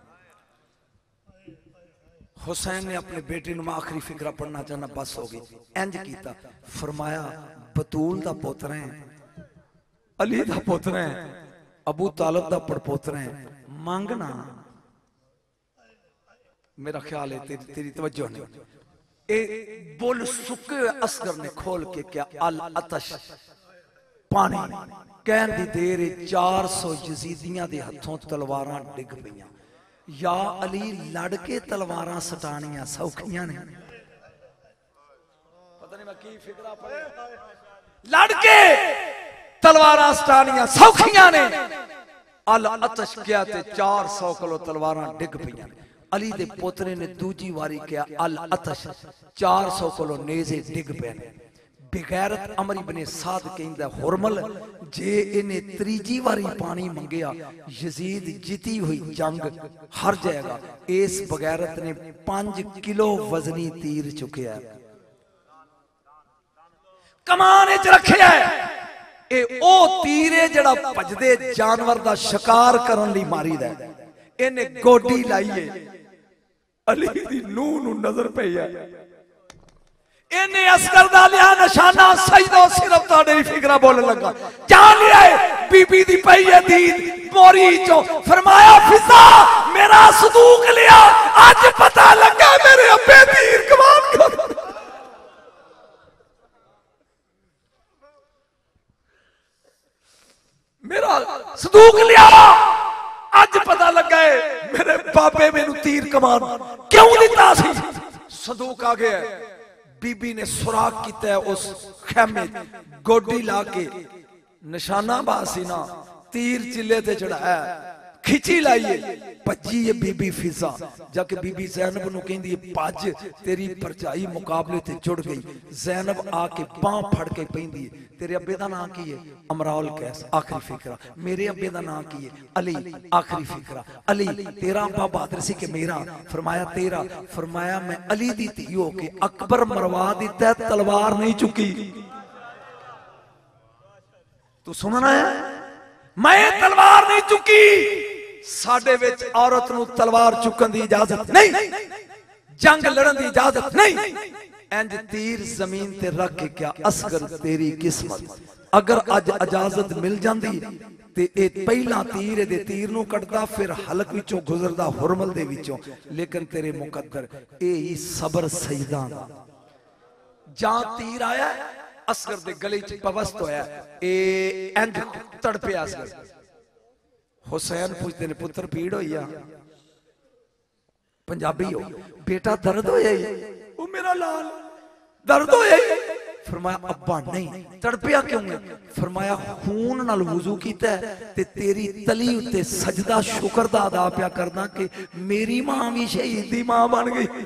हुसैन ने अपने बेटे नूं आखिरी फिक्रा पढ़ना चाहना बस हो गई इंज कीता। फरमाया बतूल दा पुत्र है अली दा पुत्र है अबू तालिब दा पड़पोत्र है मांगना। मेरा ख्याल है तेरी, तेरी तवज्जो नहीं। ए बोल सुके असगर ने खोल के क्या अल अतश पानी कहन दी देर चार सौ यजीदियां दे हथों तलवारां डिग पईयां। या अली लड़ के तलवारां सटानियां सौखियां ने पता नहीं मैं की फिक्रा पड़े लड़के तलवारां स्टानियां सौखियां ने अल अतश किया ते चार सौ किलो तलवारां डिग पईयां अली दे पोतरे ने दूजी वारी किया अल अतश चार सौ किलो नेज़े डिग पे ने बेगैरत अमर इब्ने साद कहंदा हुरमल जे इने त्रीजी वारी पानी मंगया यजीद जीती हुई जंग हार जाएगा इस बगैरत ने पांच किलो वजनी तीर चुकया कमान च रखिया ए ओ तीर है जड़ा भजदे जानवर दा शिकार करन लई मारीदा इने गोडी लाईए अली दी नूह नूं नजर पई है इन्हें अस्कर दा लिया निशाना सजदो सिर्फ ताड़े दी फिक्रा बोलने लगा जान लिया बीबी दी पई है दीद मोरी चो फरमाया फिजा मेरा सदूक लिया आज पता लगा मेरे अब्बे तीर कमान कर मेरा सदूक लिया आज पता लगा है मेरे बाबे मैनू तीर कमान क्यों दिता सी सदूक आ गया बीबी ने सुराख किया उस खैमे गोडी ला के निशाना बासी ना तीर चिल्ले ते चढ़ाया खिची लाइए भजी है बीबी फिजा जाके बीबी जैनब नू कहंदी भज तेरी परजाई मुकाबले ते जुड़ गई जैनब आके बांह फड़ के पैंदी तेरे अब्बे दा नाम की है अमराल कैस आखिरी फिक्रा मेरे अब्बे दा नाम की है अली आखिरी फिक्रा अली तेरा अब्बा बहादुर सी के मेरा फरमाया तेरा फरमाया मैं अली दी धी हो के अकबर मरवा दिता तलवार नहीं चुकी तू सुनना है मैं तलवार नहीं चुकी साडे विच औरत नूं तलवार चुकन दी इजाजत नहीं जंग लड़न दी इजाजत नहीं इंज तीर जमीन ते रख के क्या असगर तेरी किस्मत अगर अज इजाजत मिल जांदी ते ए पहला तीर दे तीर नूं कटदा फिर हलक विचों गुजरदा हुरमल दे विचों लेकिन तेरे मुकद्दर ए ही सबर सजदा जां तीर आया असगर दे गले च पवस्त होया ए इंज तड़पया असगर हुसैन पूछते ने पुत्र पीड़ होई आ पंजाबी हो बेटा दर्द होया ओ मेरा लाल दर्द होया फरमाया अब्बा नहीं तड़पया क्यों है फरमाया खून नाल वुजू कीता ते तेरी तली उत्ते सजदा शुक्र दा अदा पिया करदा कि मेरी मां भी शहीदी मां बन गई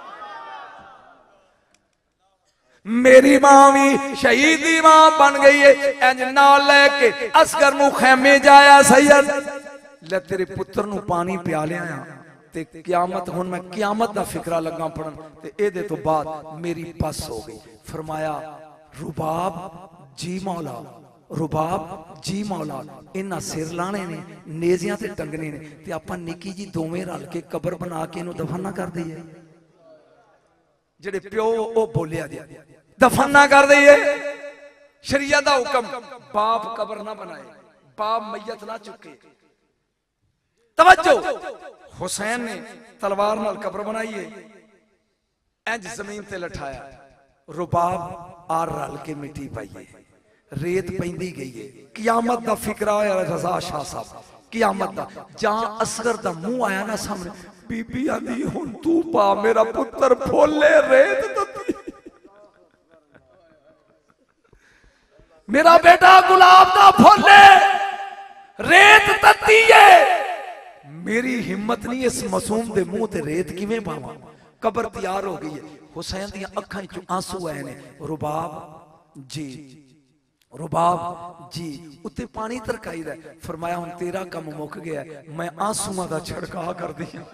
मेरी मां भी शहीदी मां बन गई है इंज नाल लेके असगर नूं खैमे जाया सैयद ले तेरे पुत्र नूं पानी पिया लिया ते क़यामत हुण मैं क़यामत दा फिक्रा लगा पढ़न ते एदे तो बाद मेरी बस हो गई फरमाया रुबाब जी मौला रुबाब जी मौला इन्हां सिर लाने ने नेज़ियां ते टंगने ने ते आपां निक्की जी दोवें रल के कबर बना के इहनूं दफन ना कर दईए जेड़े प्यो ओ बोलिया दे दफन ना कर दईए शरीयत दा हुक्म बाप कबर ना बनाए बाप मैयत ना चुके तवज्जो हुसैन ने तलवार नाल कबर बनाई है इंज जमीन ते लठाया रुबाब आर रल के मिट्टी पाई रेत पैंदी गई है क़यामत दा फिक्रा होया रज़ा शाह साहब क़यामत दा जां असगर दा मुंह आया ना सामने बीबी आंदी हुण तू पा मेरा पुत्र फोले रेत तत्ती मेरा बेटा गुलाब दा फोले रेत तत्ती है मेरी हिम्मत नहीं इस मासूम दे मुंह ते रेत किवें पावां कबर तैयार हो गई है हुसैन दी अखां चों आंसू आए ने रुबाब जी रुबाब जी उत्ते पानी तरकाई दा फरमाया हुण तेरा काम मुक गया मैं आंसूआं दा छिड़का कर दिया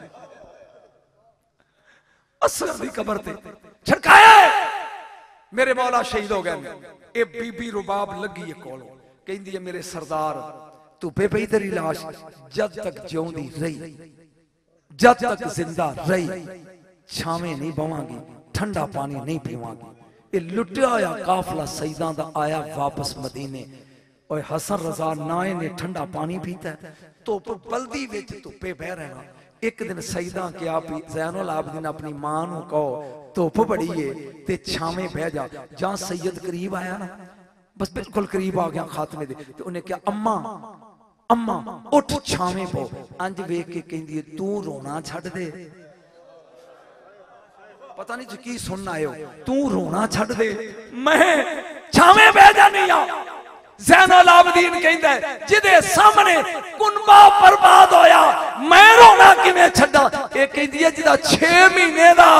असर दी कबर ते छिड़काया मेरे मौला शहीद हो गए ए बीबी रुबाब लगी है कोल कहंदी है मेरे सरदार धुप्पे पई तेरी लाश जब तक जिउंदी रही जब तक जिंदा रही छावें नहीं बवांगी ठंडा पानी नहीं पीवांगी ये लुटिया होया काफला सईदां दा आया वापस मदीने और हसन रजा नाए ने ठंडा पानी पीता धुप बल्दी विच धुप्पे बह रहना एक दिन सईदां क्या पी ज़ैनुल आबदीन अपनी मां नूं कहो धुप बड़ी है ते छावें बह जा जां सैयद करीब आया ना बस बिल्कुल करीब आ गया खातमे दे ते उन्हें क्या अम्मा अम्मा उठ छावें पो अंज वेख के कहंदी तू रोना छड्ड दे पता नहीं की सुनना आयो, तू रोना छड़ दे, मैं छावे बह जानी आ। ज़ैनुल आबदीन कहंदा है जिदे सामने कुनबा बर्बाद होया मैं रोना किवें छड्डा। ये कहंदी है जिदा छे महीने दा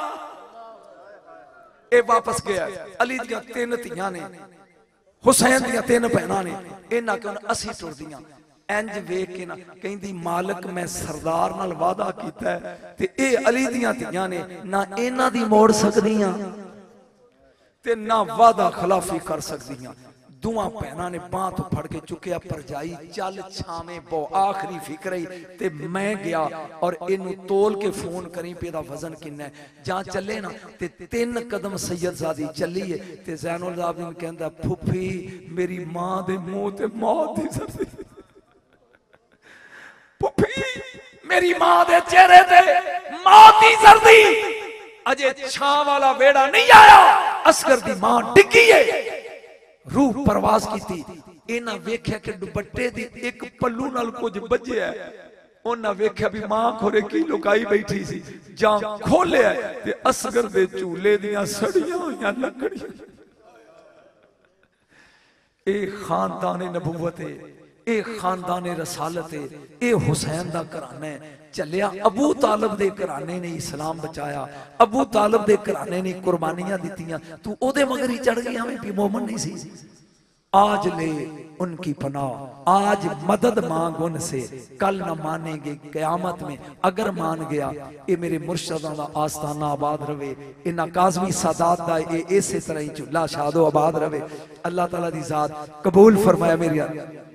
ए वापस गया। अली दियां तीन धीआं ने, हुसैन दियां तीन भैणां ने, इन्हां क्यों असी टुरदियां इंज वेख के ना कहंदी मालिक मैं सरदार नाल वादा कीता है ते ए अली दियां धीआं ने, ना इन्हां दी मोड़ सकदियां ते ना वादा खिलाफी कर सकदियां। दुआं भैणां ने बांह तो फड़ के चुकिया, परजाई चल छावे बो आखिरी फिक्र ही ते मैं गया और इनू तोल के फोन करी पे दा वजन किन्ना है। जां चले ना ते तीन कदम सैयदजादी चली है ते ज़ैनुल आबदीन कहंदा फुफी मेरी मां दे मुंह ते मौत दी सर्दी, फुफी मेरी मां दे चेहरे ते मौत दी सर्दी। अजे छां वाला वेड़ा नहीं आया, असगर दी मां डिगी है, रूह परवास की थी। इन्हां वेख्या कि दुपट्टे दी एक पल्लू नाल कुछ बजिया, उन्हां वेख्या भी मां खोरे की लुकाई बैठी सी, जां खोलिया ते असगर दे झूले दियां सड़ियां होइयां लकड़ियां। ए खानदान नबूवत है, ए खानदान रसालत है, ए हुसैन दा घराना है। चलिया अबू तालिब दे घराने ने इस्लाम बचाया, अबू तालिब दे घराने ने कुर्बानियां दित्तियां, तू ओदे मगर ही चढ़ गया हमें भी मोमन नहीं सी। आज ले उनकी पनाह, आज मदद मांग उनसे, कल न मानेंगे कयामत में, अगर मान गया ये मेरे मुर्शदां दा आस्थाना आबाद रवे, इन्हां काज़मी सादात दा ये इसे तरह ही झूला शादो आबाद रवे। अल्लाह ताला दी ज़ात कबूल फरमाया मेरी